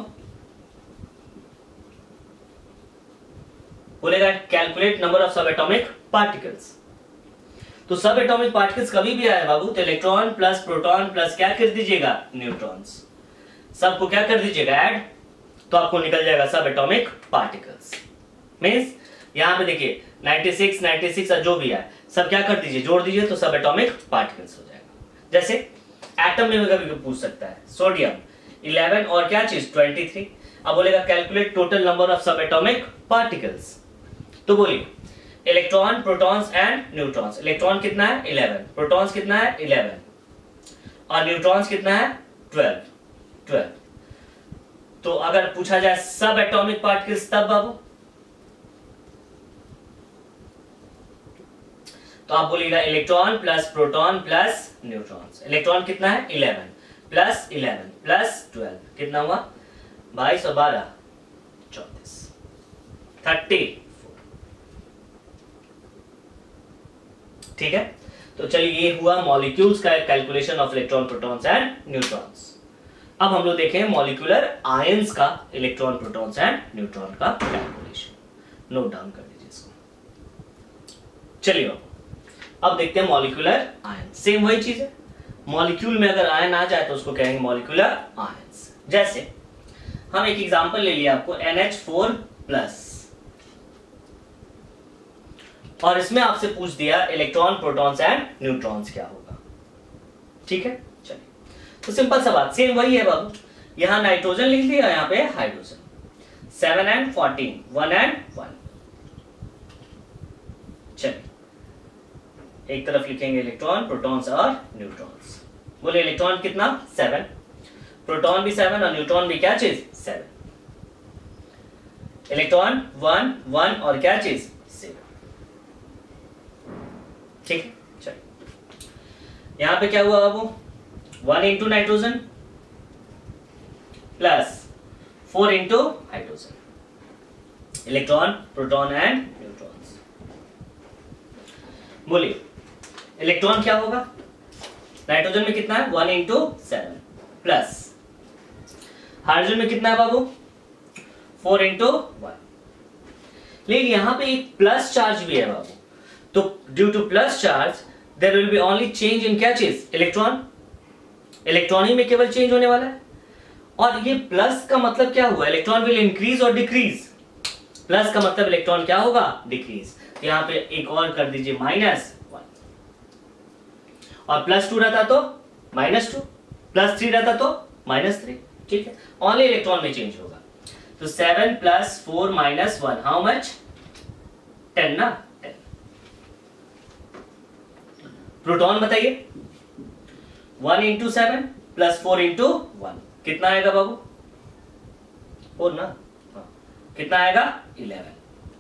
बोलेगा calculate number of subatomic particles. तो सब एटॉमिक पार्टिकल्स कभी भी आए बाबू तो इलेक्ट्रॉन प्लस प्रोटॉन प्लस क्या कर दीजिएगा न्यूट्रॉन्स, सबको क्या कर दीजिएगा ऐड, तो आपको निकल जाएगा सब एटॉमिक पार्टिकल्स। मींस यहां पे देखिए नाइंटी सिक्स नाइंटी सिक्स जो भी है सब क्या कर दीजिए जोड़ दीजिए तो सब एटॉमिक पार्टिकल्स हो जाएगा। जैसे एटम में कभी पूछ सकता है सोडियम इलेवन और क्या चीज ट्वेंटी थ्री, अब बोलेगा calculate total number of subatomic particles, तो बोलिए electron protons and neutrons. Electron कितना है इलेवन, प्रोटॉन्स कितना है इलेवन और न्यूट्रॉन्स कितना है ट्वेल्व ट्वेल्व। तो अगर पूछा जाए सब एटॉमिक पार्टिकल्स तब बाबू तो आप बोलिएगा electron plus proton plus neutrons. Electron कितना है eleven plus eleven plus twelve कितना हुआ बाईस और बारह चौतीस थर्टी, ठीक है। तो चलिए ये हुआ मॉलिक्यूल्स का calculation of electron protons and neutrons. अब हम लोग देखें मॉलिक्यूलर आयंस का इलेक्ट्रॉन प्रोटॉन्स एंड न्यूट्रॉन का कैलकुलेशन, नोट डाउन कर लीजिए इसको। चलिए अब देखते हैं मॉलिक्यूलर आयन, सेम वही चीज है, मॉलिक्यूल में अगर आयन आ जाए तो उसको कहेंगे मॉलिक्यूलर आयंस। जैसे हम एक एग्जांपल ले लिया आपको एन एच फोर प्लस, और इसमें आपसे पूछ दिया इलेक्ट्रॉन प्रोटॉन्स एंड न्यूट्रॉन्स क्या होगा, ठीक है। चलिए तो सिंपल सा बात सेम वही है बाबू, यहां नाइट्रोजन लिख दिया यहां पे hydrogen, seven and fourteen one and one. चलिए एक तरफ लिखेंगे इलेक्ट्रॉन प्रोटॉन्स और न्यूट्रॉन्स, बोले इलेक्ट्रॉन कितना सेवन, प्रोटॉन भी सेवन और न्यूट्रॉन भी क्या चीज सेवन, इलेक्ट्रॉन वन वन और क्या चीज सेवन, ठीक है। चलिए यहां पे क्या हुआ बाबू one into nitrogen plus four into hydrogen, electron proton and neutrons. बोलिए इलेक्ट्रॉन क्या होगा नाइट्रोजन में कितना है one into seven plus hydrogen में कितना है बाबू फोर इंटू वन, लेकिन यहां पे एक प्लस चार्ज भी है बाबू, तो due to plus charge there will be only change in क्या चीज इलेक्ट्रॉन, इलेक्ट्रॉन ही में केवल चेंज होने वाला है। और ये प्लस का मतलब क्या हुआ इलेक्ट्रॉन विल इंक्रीज और डिक्रीज, प्लस का मतलब इलेक्ट्रॉन क्या होगा डिक्रीज, तो यहां पे एक और कर दीजिए माइनस वन, और प्लस टू रहता तो माइनस टू, प्लस थ्री रहता तो माइनस थ्री, ठीक है, ओनली इलेक्ट्रॉन में चेंज होगा। तो seven plus four minus one how much ten ना, टेन। प्रोटॉन बताइए one into seven plus four into one कितना आएगा बाबू फोर ना, हाँ। कितना आएगा इलेवन।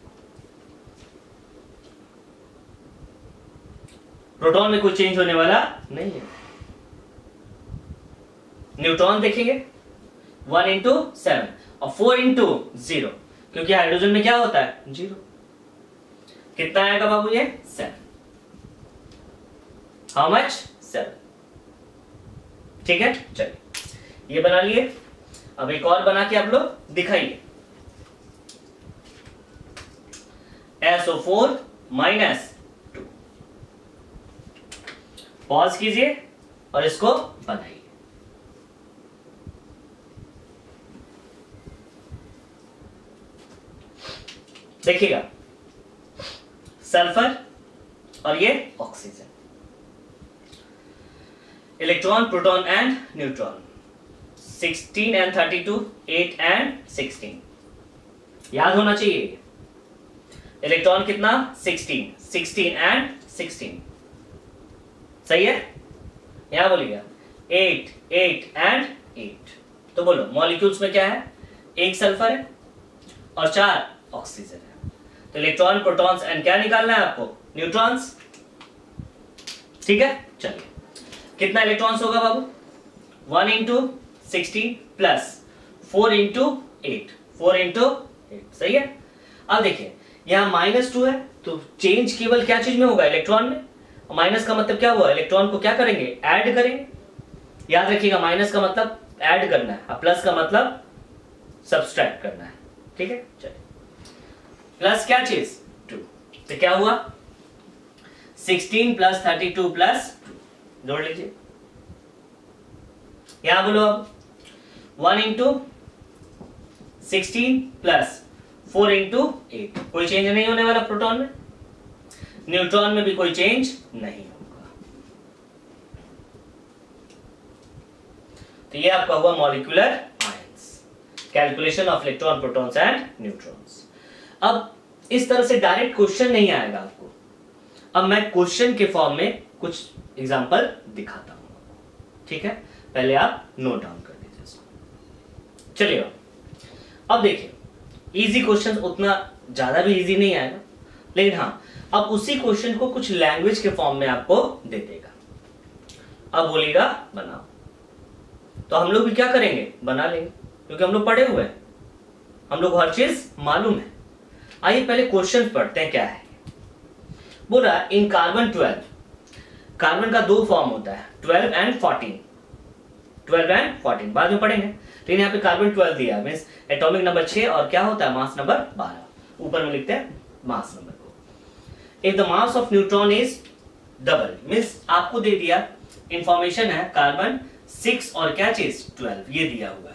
प्रोटॉन में कोई चेंज होने वाला नहीं है। न्यूट्रॉन देखेंगे वन इंटू सेवन और फोर इंटू जीरो, क्योंकि हाइड्रोजन में क्या होता है जीरो, कितना आएगा बाबू ये सेवन, हाउ मच सेवन, ठीक है। चलिए ये बना लिए, अब एक और बना के आप लोग दिखाइए, S O four minus two, pause कीजिए और इसको बनाइए। देखिएगा सल्फर और ये oxygen, electron proton and neutron, sixteen and thirty two, eight and sixteen, याद होना चाहिए। इलेक्ट्रॉन कितना सिक्सटीन, सिक्सटीन एंड सिक्सटीन, सही है। यहां बोलिएगा एट, एट एंड एट। तो बोलो मॉलिक्यूल्स में क्या है एक सल्फर है और चार ऑक्सीजन है। तो इलेक्ट्रॉन, प्रोटॉन्स एंड क्या निकालना है आपको? न्यूट्रॉन्स। ठीक है, चलिए कितना इलेक्ट्रॉन्स होगा बाबू? One into sixteen plus four into eight, four into eight, सही है। अब देखिए यहाँ माइनस टू है तो चेंज केवल क्या चीज में होगा? इलेक्ट्रॉन में। माइनस का मतलब क्या हुआ? इलेक्ट्रॉन को क्या करेंगे? ऐड करेंगे। याद रखिएगा माइनस का मतलब ऐड करना है, प्लस का मतलब सब्सट्रैक्ट करना है। ठीक है, चलिए प्लस क्या चीज? टू। तो क्या हुआ? Sixteen plus thirty two plus two, जोड़ लीजिए। यहां बोलो अब one into sixteen plus four into eight, कोई चेंज नहीं होने वाला प्रोटॉन में, न्यूट्रॉन में भी कोई चेंज नहीं होगा। तो ये आपका हुआ molecular ions, calculation of electron, protons and neutrons. अब इस तरह से डायरेक्ट क्वेश्चन नहीं आएगा आपको, अब मैं क्वेश्चन के फॉर्म में कुछ एग्जांपल दिखाता हूं। ठीक है, पहले आप नोट डाउन कर दीजिए इसको। चलिए अब देखिए, इजी क्वेश्चन उतना ज्यादा भी इजी नहीं आएगा, लेकिन हाँ अब उसी क्वेश्चन को कुछ लैंग्वेज के फॉर्म में आपको दे देगा। अब बोलिएगा बनाओ, तो हम लोग भी क्या करेंगे? बना लेंगे, क्योंकि हम लोग पढ़े हुए हैं, हम लोग हर चीज मालूम है। आइए पहले क्वेश्चन पढ़ते हैं क्या है। बोल रहा है इन कार्बन ट्वेल्व, कार्बन का दो फॉर्म होता है, twelve and fourteen, twelve and fourteen बाद में पढ़ेंगे, लेकिन यहाँ पे कार्बन ट्वेल्व दिया है, मींस एटॉमिक नंबर छह और क्या होता है? मास नंबर बारह। ऊपर में लिखते हैं मास नंबर को। If the mass of neutron is double, means आपको दे दिया इंफॉर्मेशन है कार्बन सिक्स और क्या चीज? ट्वेल्व, ये दिया हुआ है।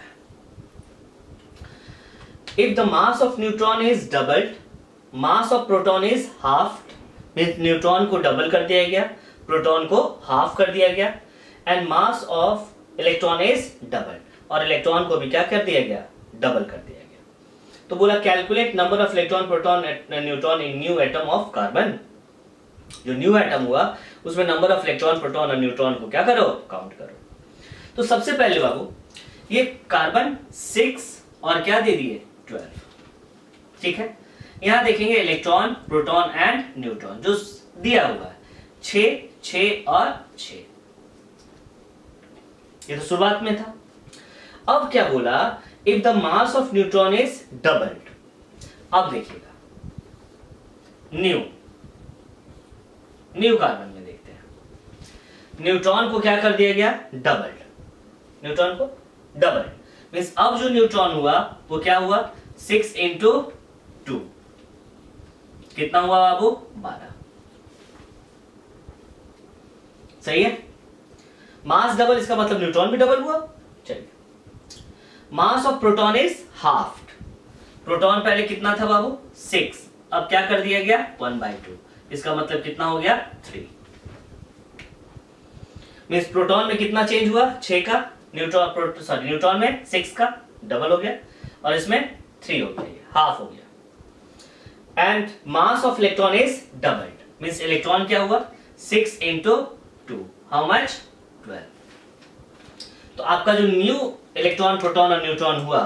If the mass of neutron is doubled, mass of proton is half, means neutron को डबल कर दिया गया, प्रोटॉन को हाफ कर दिया गया, and mass of electron is double, और इलेक्ट्रॉन को भी क्या कर दिया गया? डबल कर दिया गया। तो बोला calculate number of electron, proton, neutron in new atom of carbon. जो न्यू एटम हुआ उसमें नंबर ऑफ इलेक्ट्रॉन, प्रोटॉन और न्यूट्रॉन को क्या करो? काउंट करो। तो सबसे पहले बाबू ये कार्बन सिक्स और क्या दे दिए? ट्वेल्व। ठीक है, यहां देखेंगे इलेक्ट्रॉन, प्रोटॉन एंड न्यूट्रॉन जो दिया हुआ है छह, छह और छह, ये तो शुरुआत में था। अब क्या बोला? If the mass of neutron is doubled. अब देखिएगा न्यू, न्यू कार्बन में देखते हैं, न्यूट्रॉन को क्या कर दिया गया? डबल्ड, न्यूट्रॉन को डबल्ड, मींस अब जो न्यूट्रॉन हुआ वो क्या हुआ? सिक्स इंटू टू, कितना हुआ बाबू? बारह। सही है, मास डबल, इसका मतलब न्यूट्रॉन भी डबल हुआ। चलिए mass of proton is half, proton पहले कितना था बाबू? सिक्स, अब क्या कर दिया गया? वन बाई टू, इसका मतलब कितना हो गया? थ्री। मींस प्रोटॉन में कितना चेंज हुआ? छह का, न्यूट्रॉन सॉरी न्यूट्रॉन में सिक्स का डबल हो गया, और इसमें थ्री हो गया, हाफ हो गया। And mass of electron is doubled, means electron क्या हुआ? Six into two, how much? Twelve. तो आपका जो न्यू इलेक्ट्रॉन, प्रोटॉन और न्यूट्रॉन हुआ,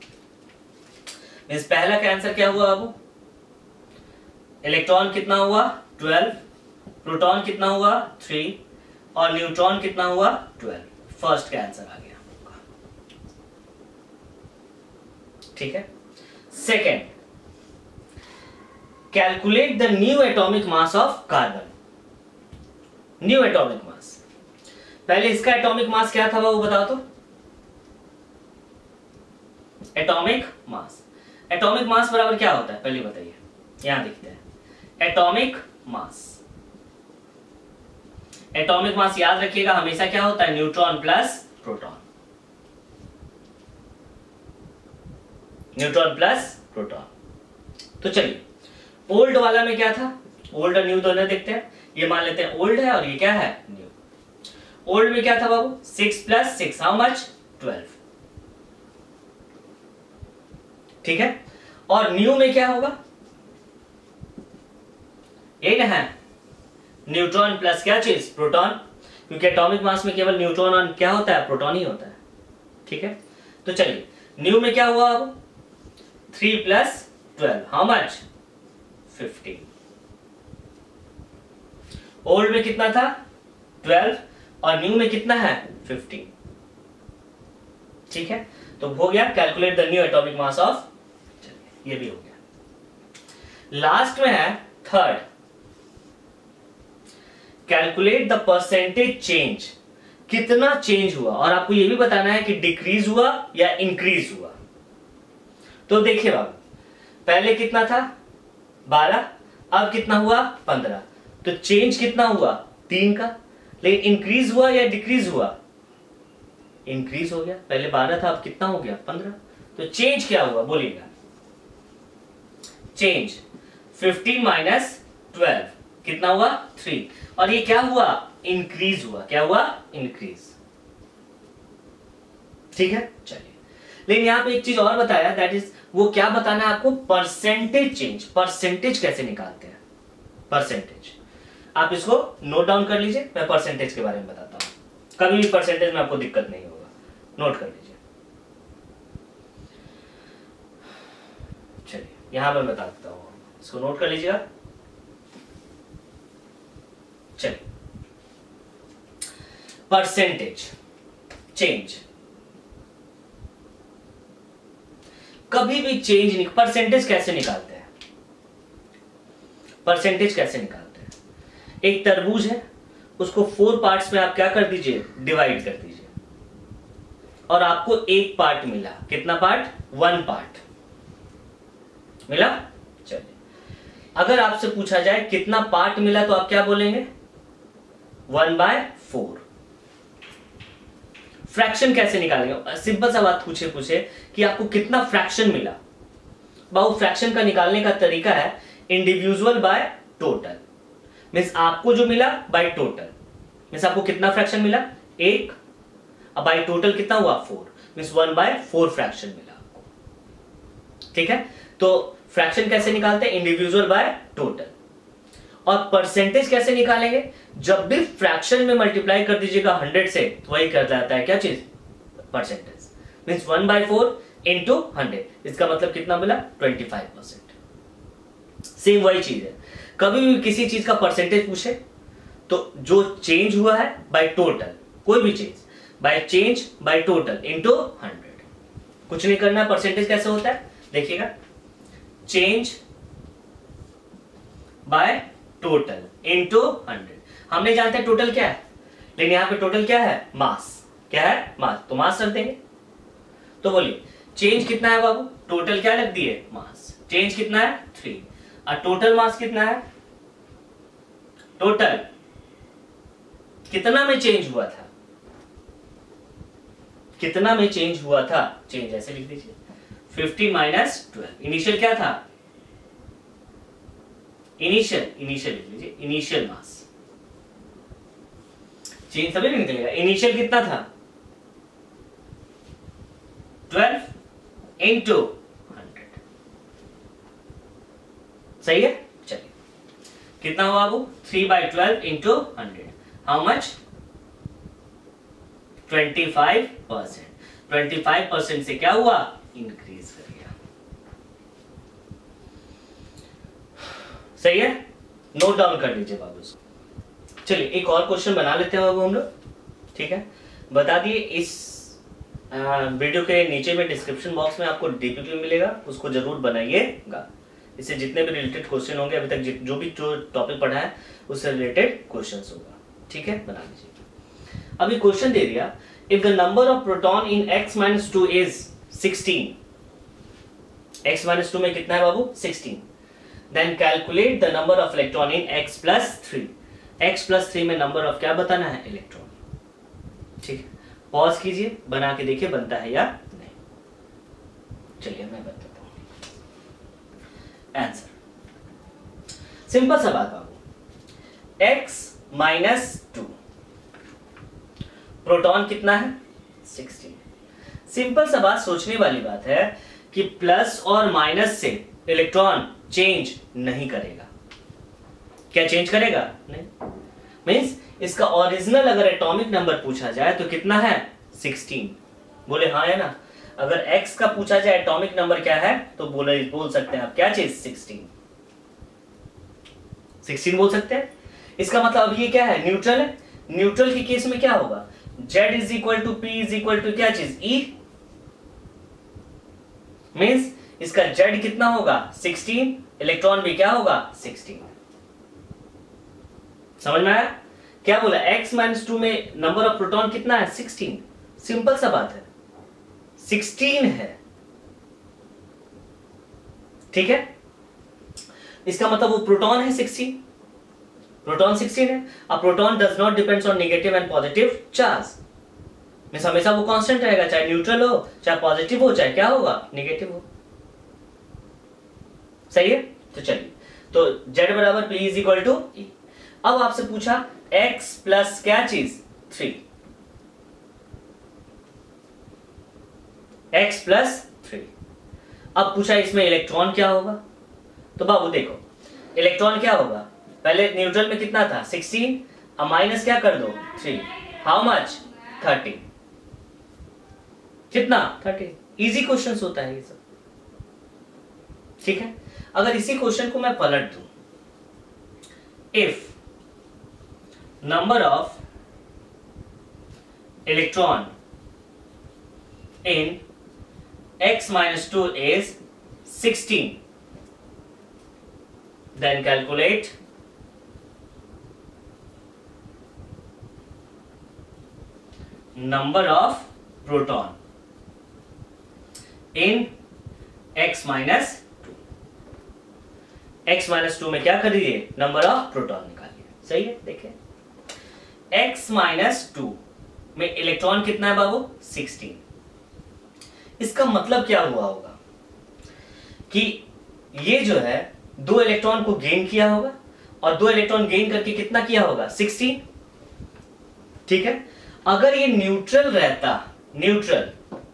मींस पहला का आंसर क्या हुआ बाबू? इलेक्ट्रॉन कितना हुआ? ट्वेल्व, प्रोटॉन कितना हुआ? थ्री, और न्यूट्रॉन कितना हुआ? ट्वेल्व। फर्स्ट का आंसर आ गया। ठीक है, second, calculate the new atomic mass of carbon. New atomic mass, पहले इसका एटॉमिक मास क्या था वो बताओ तो? एटॉमिक मास, एटॉमिक मास बराबर क्या होता है पहले बताइए, यहां देखते हैं। एटॉमिक मास, एटॉमिक मास याद रखिएगा हमेशा क्या होता है? Neutron plus proton, neutron plus proton. तो चलिए ओल्ड वाला में क्या था? ओल्ड और न्यू दोनों देखते हैं। ये मान लेते हैं ओल्ड है और ये क्या है? न्यू। ओल्ड में क्या था बाबू? Six plus six, how much? Twelve. ठीक है, और न्यू में क्या होगा? ये क्या है? न्यूट्रॉन प्लस क्या चीज? प्रोटॉन, क्योंकि एटॉमिक मास में केवल न्यूट्रॉन और क्या होता है? प्रोटॉन ही होता है। ठीक है, तो चलिए न्यू में क्या हुआ अब? Three plus twelve, how much? Fifteen. Old में कितना था? ट्वेल्व, और न्यू में कितना है? फिफ्टीन। ठीक है, तो हो गया calculate the new atomic mass of, ये भी हो गया। लास्ट में है third, calculate the percentage change, कितना चेंज हुआ, और आपको ये भी बताना है कि डिक्रीज हुआ या इंक्रीज हुआ। तो देखिए बाबू, पहले कितना था? बारह, अब कितना हुआ? पंद्रह। तो चेंज कितना हुआ? तीन का। लेकिन इंक्रीज हुआ या डिक्रीज हुआ? इंक्रीज हो गया। पहले बारह था, अब कितना हो गया? पंद्रह। तो चेंज क्या हुआ बोलिएगा? चेंज फिफ्टीन माइनस ट्वेल्व कितना हुआ? थ्री। और ये क्या हुआ? इंक्रीज हुआ। क्या हुआ? इंक्रीज। ठीक है, चलिए। लेकिन यहां पे एक चीज और बताया, दैट इज, वो क्या बताना है आपको? Percentage change. परसेंटेज कैसे निकालते हैं? परसेंटेज आप इसको नोट डाउन कर लीजिए, मैं परसेंटेज के बारे में बताता हूं। कभी भी परसेंटेज में आपको दिक्कत नहीं होगा, नोट कर लीजिए। चलिए यहां पर बता देता हूं, इसको नोट कर लीजिएगा। चलिए, परसेंटेज चेंज, कभी भी चेंज नहीं। परसेंटेज कैसे निकालते हैं? परसेंटेज कैसे निकालते हैं? एक तरबूज है, उसको फोर पार्ट्स में आप क्या कर दीजिए? डिवाइड कर दीजिए, और आपको एक पार्ट मिला। कितना पार्ट? वन पार्ट मिला। चलिए, अगर आपसे पूछा जाए कितना पार्ट मिला, तो आप क्या बोलेंगे? One by four. फ्रैक्शन कैसे निकालेंगे? सिंपल सा बात पूछे पूछे कि आपको कितना फ्रैक्शन मिला। बाबू, फ्रैक्शन का निकालने का तरीका है इंडिविजुअल बाय टोटल। मीन्स आपको जो मिला बाय टोटल, मीन्स आपको कितना फ्रैक्शन मिला? एक। अब बाय टोटल कितना हुआ? Four. Means one by four fraction मिला आपको। ठीक है, तो फ्रैक्शन कैसे निकालते हैं? Individual by total. और परसेंटेज कैसे निकालेंगे? जब भी फ्रैक्शन में मल्टीप्लाई कर दीजिएगा हंड्रेड से, तो वही कर जाता है क्या चीज? Percentage. Means one by four into hundred, इसका मतलब कितना मिला? Twenty five percent. सेम वही चीज है, कभी भी किसी चीज का परसेंटेज पूछे तो जो चेंज हुआ है बाय टोटल, कोई भी चीज by change by total into hundred, कुछ नहीं करना है। परसेंटेज कैसे होता है देखिएगा, change by total into hundred. हम नहीं जानते टोटल क्या है, लेकिन यहां पे टोटल क्या है? मास। क्या है? मास। तो मास रख देंगे। तो बोलिए चेंज कितना है बाबू? टोटल क्या रख दिए? मास। चेंज कितना है? थ्री। और टोटल मास कितना है? टोटल कितना में चेंज हुआ था? कितना में चेंज हुआ था? चेंज ऐसे लिख दीजिए, फिफ्टी माइनस ट्वेल्व। इनिशियल क्या था? इनिशियल, इनिशियल लिख लीजिए, इनिशियल मास। चेंज तभी निकलेगा। इनिशियल कितना था? Twelve into hundred. सही है, चलिए कितना हुआ बाबू? Three by twelve into hundred, how much? Twenty five percent. Twenty five percent से क्या हुआ? इंक्रीज कर गया। सही है, नोट डाउन कर लीजिए बाबू। चलिए एक और क्वेश्चन बना लेते हैं बाबू हम लोग। ठीक है, बता दिए इस वीडियो के नीचे में डिस्क्रिप्शन बॉक्स में आपको डीपीपी मिलेगा, उसको जरूर बनाइएगा। इससे जितने भी रिलेटेड क्वेश्चन होंगे, अभी तक जो भी जो टॉपिक पढ़ा है उससे रिलेटेड क्वेश्चंस होगा। ठीक है, बना लीजिए। अभी क्वेश्चन दे दिया, if the number of proton in x minus two is sixteen, x minus two में कितना है बाबू? Sixteen. Then calculate the number of electron in x plus three. x plus three में नंबर ऑफ क्या बताना है? इलेक्ट्रॉन। ठीक है, पॉज कीजिए, बना के देखिए बनता है या नहीं। चलिए मैं बताता हूं आंसर। सिंपल सा बात बाबू, x माइनस टू, प्रोटॉन कितना है? सिक्सटीन। सिंपल सा बात, सोचने वाली बात है कि प्लस और माइनस से इलेक्ट्रॉन चेंज नहीं करेगा। क्या चेंज करेगा? नहीं। मींस इसका ओरिजिनल अगर एटॉमिक नंबर पूछा जाए तो कितना है? सिक्सटीन। बोले हाँ है ना। अगर x का पूछा जाए एटॉमिक नंबर क्या है तो बोले बोल सकते हैं आप क्या चीज सिक्सटीन सिक्सटीन बोल सकते हैं। इसका मतलब अब ये क्या है न्यूट्रल है। न्यूट्रल के केस में क्या होगा z is equal to P is equal to क्या चीज e मींस इसका z कितना होगा सिक्सटीन, इलेक्ट्रॉन भी क्या होगा सिक्सटीन। समझ में आया क्या बोला x माइनस टू में नंबर ऑफ प्रोटॉन कितना है सिक्सटीन। सिंपल सा बात है सिक्सटीन है ठीक है। इसका मतलब वो प्रोटॉन है सिक्सटीन, प्रोटॉन सिक्सटीन है। अब proton does not depends on negative and positive charge means हमेशा वो कांस्टेंट रहेगा चाहे न्यूट्रल हो चाहे पॉजिटिव हो चाहे क्या होगा नेगेटिव हो। सही है तो चलिए तो z बराबर p is equal to e। अब आपसे पूछा x प्लस क्या चीज थ्री x प्लस थ्री। अब पूछा इसमें इलेक्ट्रॉन क्या होगा तो बाबू देखो इलेक्ट्रॉन क्या होगा पहले न्यूट्रल में कितना था सिक्सटीन अब माइनस क्या कर दो थ्री हाउ मच थर्टी कितना थर्टी। इजी क्वेश्चंस होता है ये सब ठीक है। अगर इसी क्वेश्चन को मैं पलट दूं if number of electron in x minus two is sixteen then calculate number of proton in x minus two। x minus two में क्या कर दीजिए नंबर ऑफ प्रोटॉन निकालिए। सही है देखिए x minus two में इलेक्ट्रॉन कितना है बाबू सिक्सटीन। इसका मतलब क्या हुआ होगा कि ये जो है दो इलेक्ट्रॉन को गेन किया होगा और दो इलेक्ट्रॉन गेन करके कितना किया होगा सिक्सटीन ठीक है। अगर ये न्यूट्रल रहता न्यूट्रल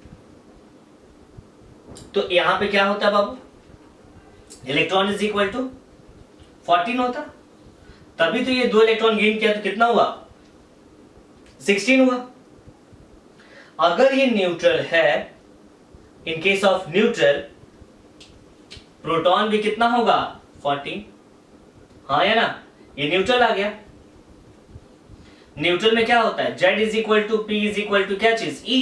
तो यहां पे क्या होता बाबू electron is equal to fourteen होता तभी तो ये दो इलेक्ट्रॉन गेन किया तो कितना हुआ सिक्सटीन हुआ। अगर ये न्यूट्रल है in case of neutral proton भी कितना होगा फोर्टीन हाँ या ना ये न्यूट्रल आ गया। न्यूट्रल में क्या होता है z is equal to P is equal to क्या चीज e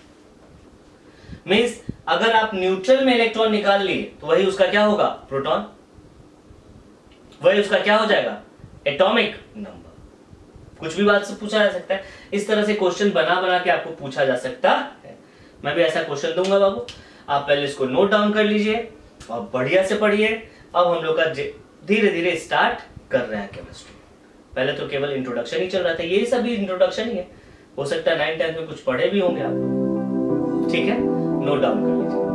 मींस अगर आप न्यूट्रल में इलेक्ट्रॉन निकाल लिए तो वही उसका क्या होगा प्रोटॉन वही उसका क्या हो जाएगा एटॉमिक नंबर। कुछ भी बात से पूछा जा सकता है इस तरह से क्वेश्चन बना बना के आपको पूछा जा सकता है। मैं भी ऐसा क्वेश्चन दूंगा बाबू आप पहले इसको नोट डाउन कर लीजिए और बढ़िया से पढ़िए। अब हम लोग का धीरे धीरे स्टार्ट कर रहे हैं केमिस्ट्री। पहले तो केवल इंट्रोडक्शन ही चल रहा था ये सभी इंट्रोडक्शन ही है हो सकता है नाइन टेंथ में कुछ पढ़े भी होंगे आप ठीक है नोट डाउन कर लीजिए।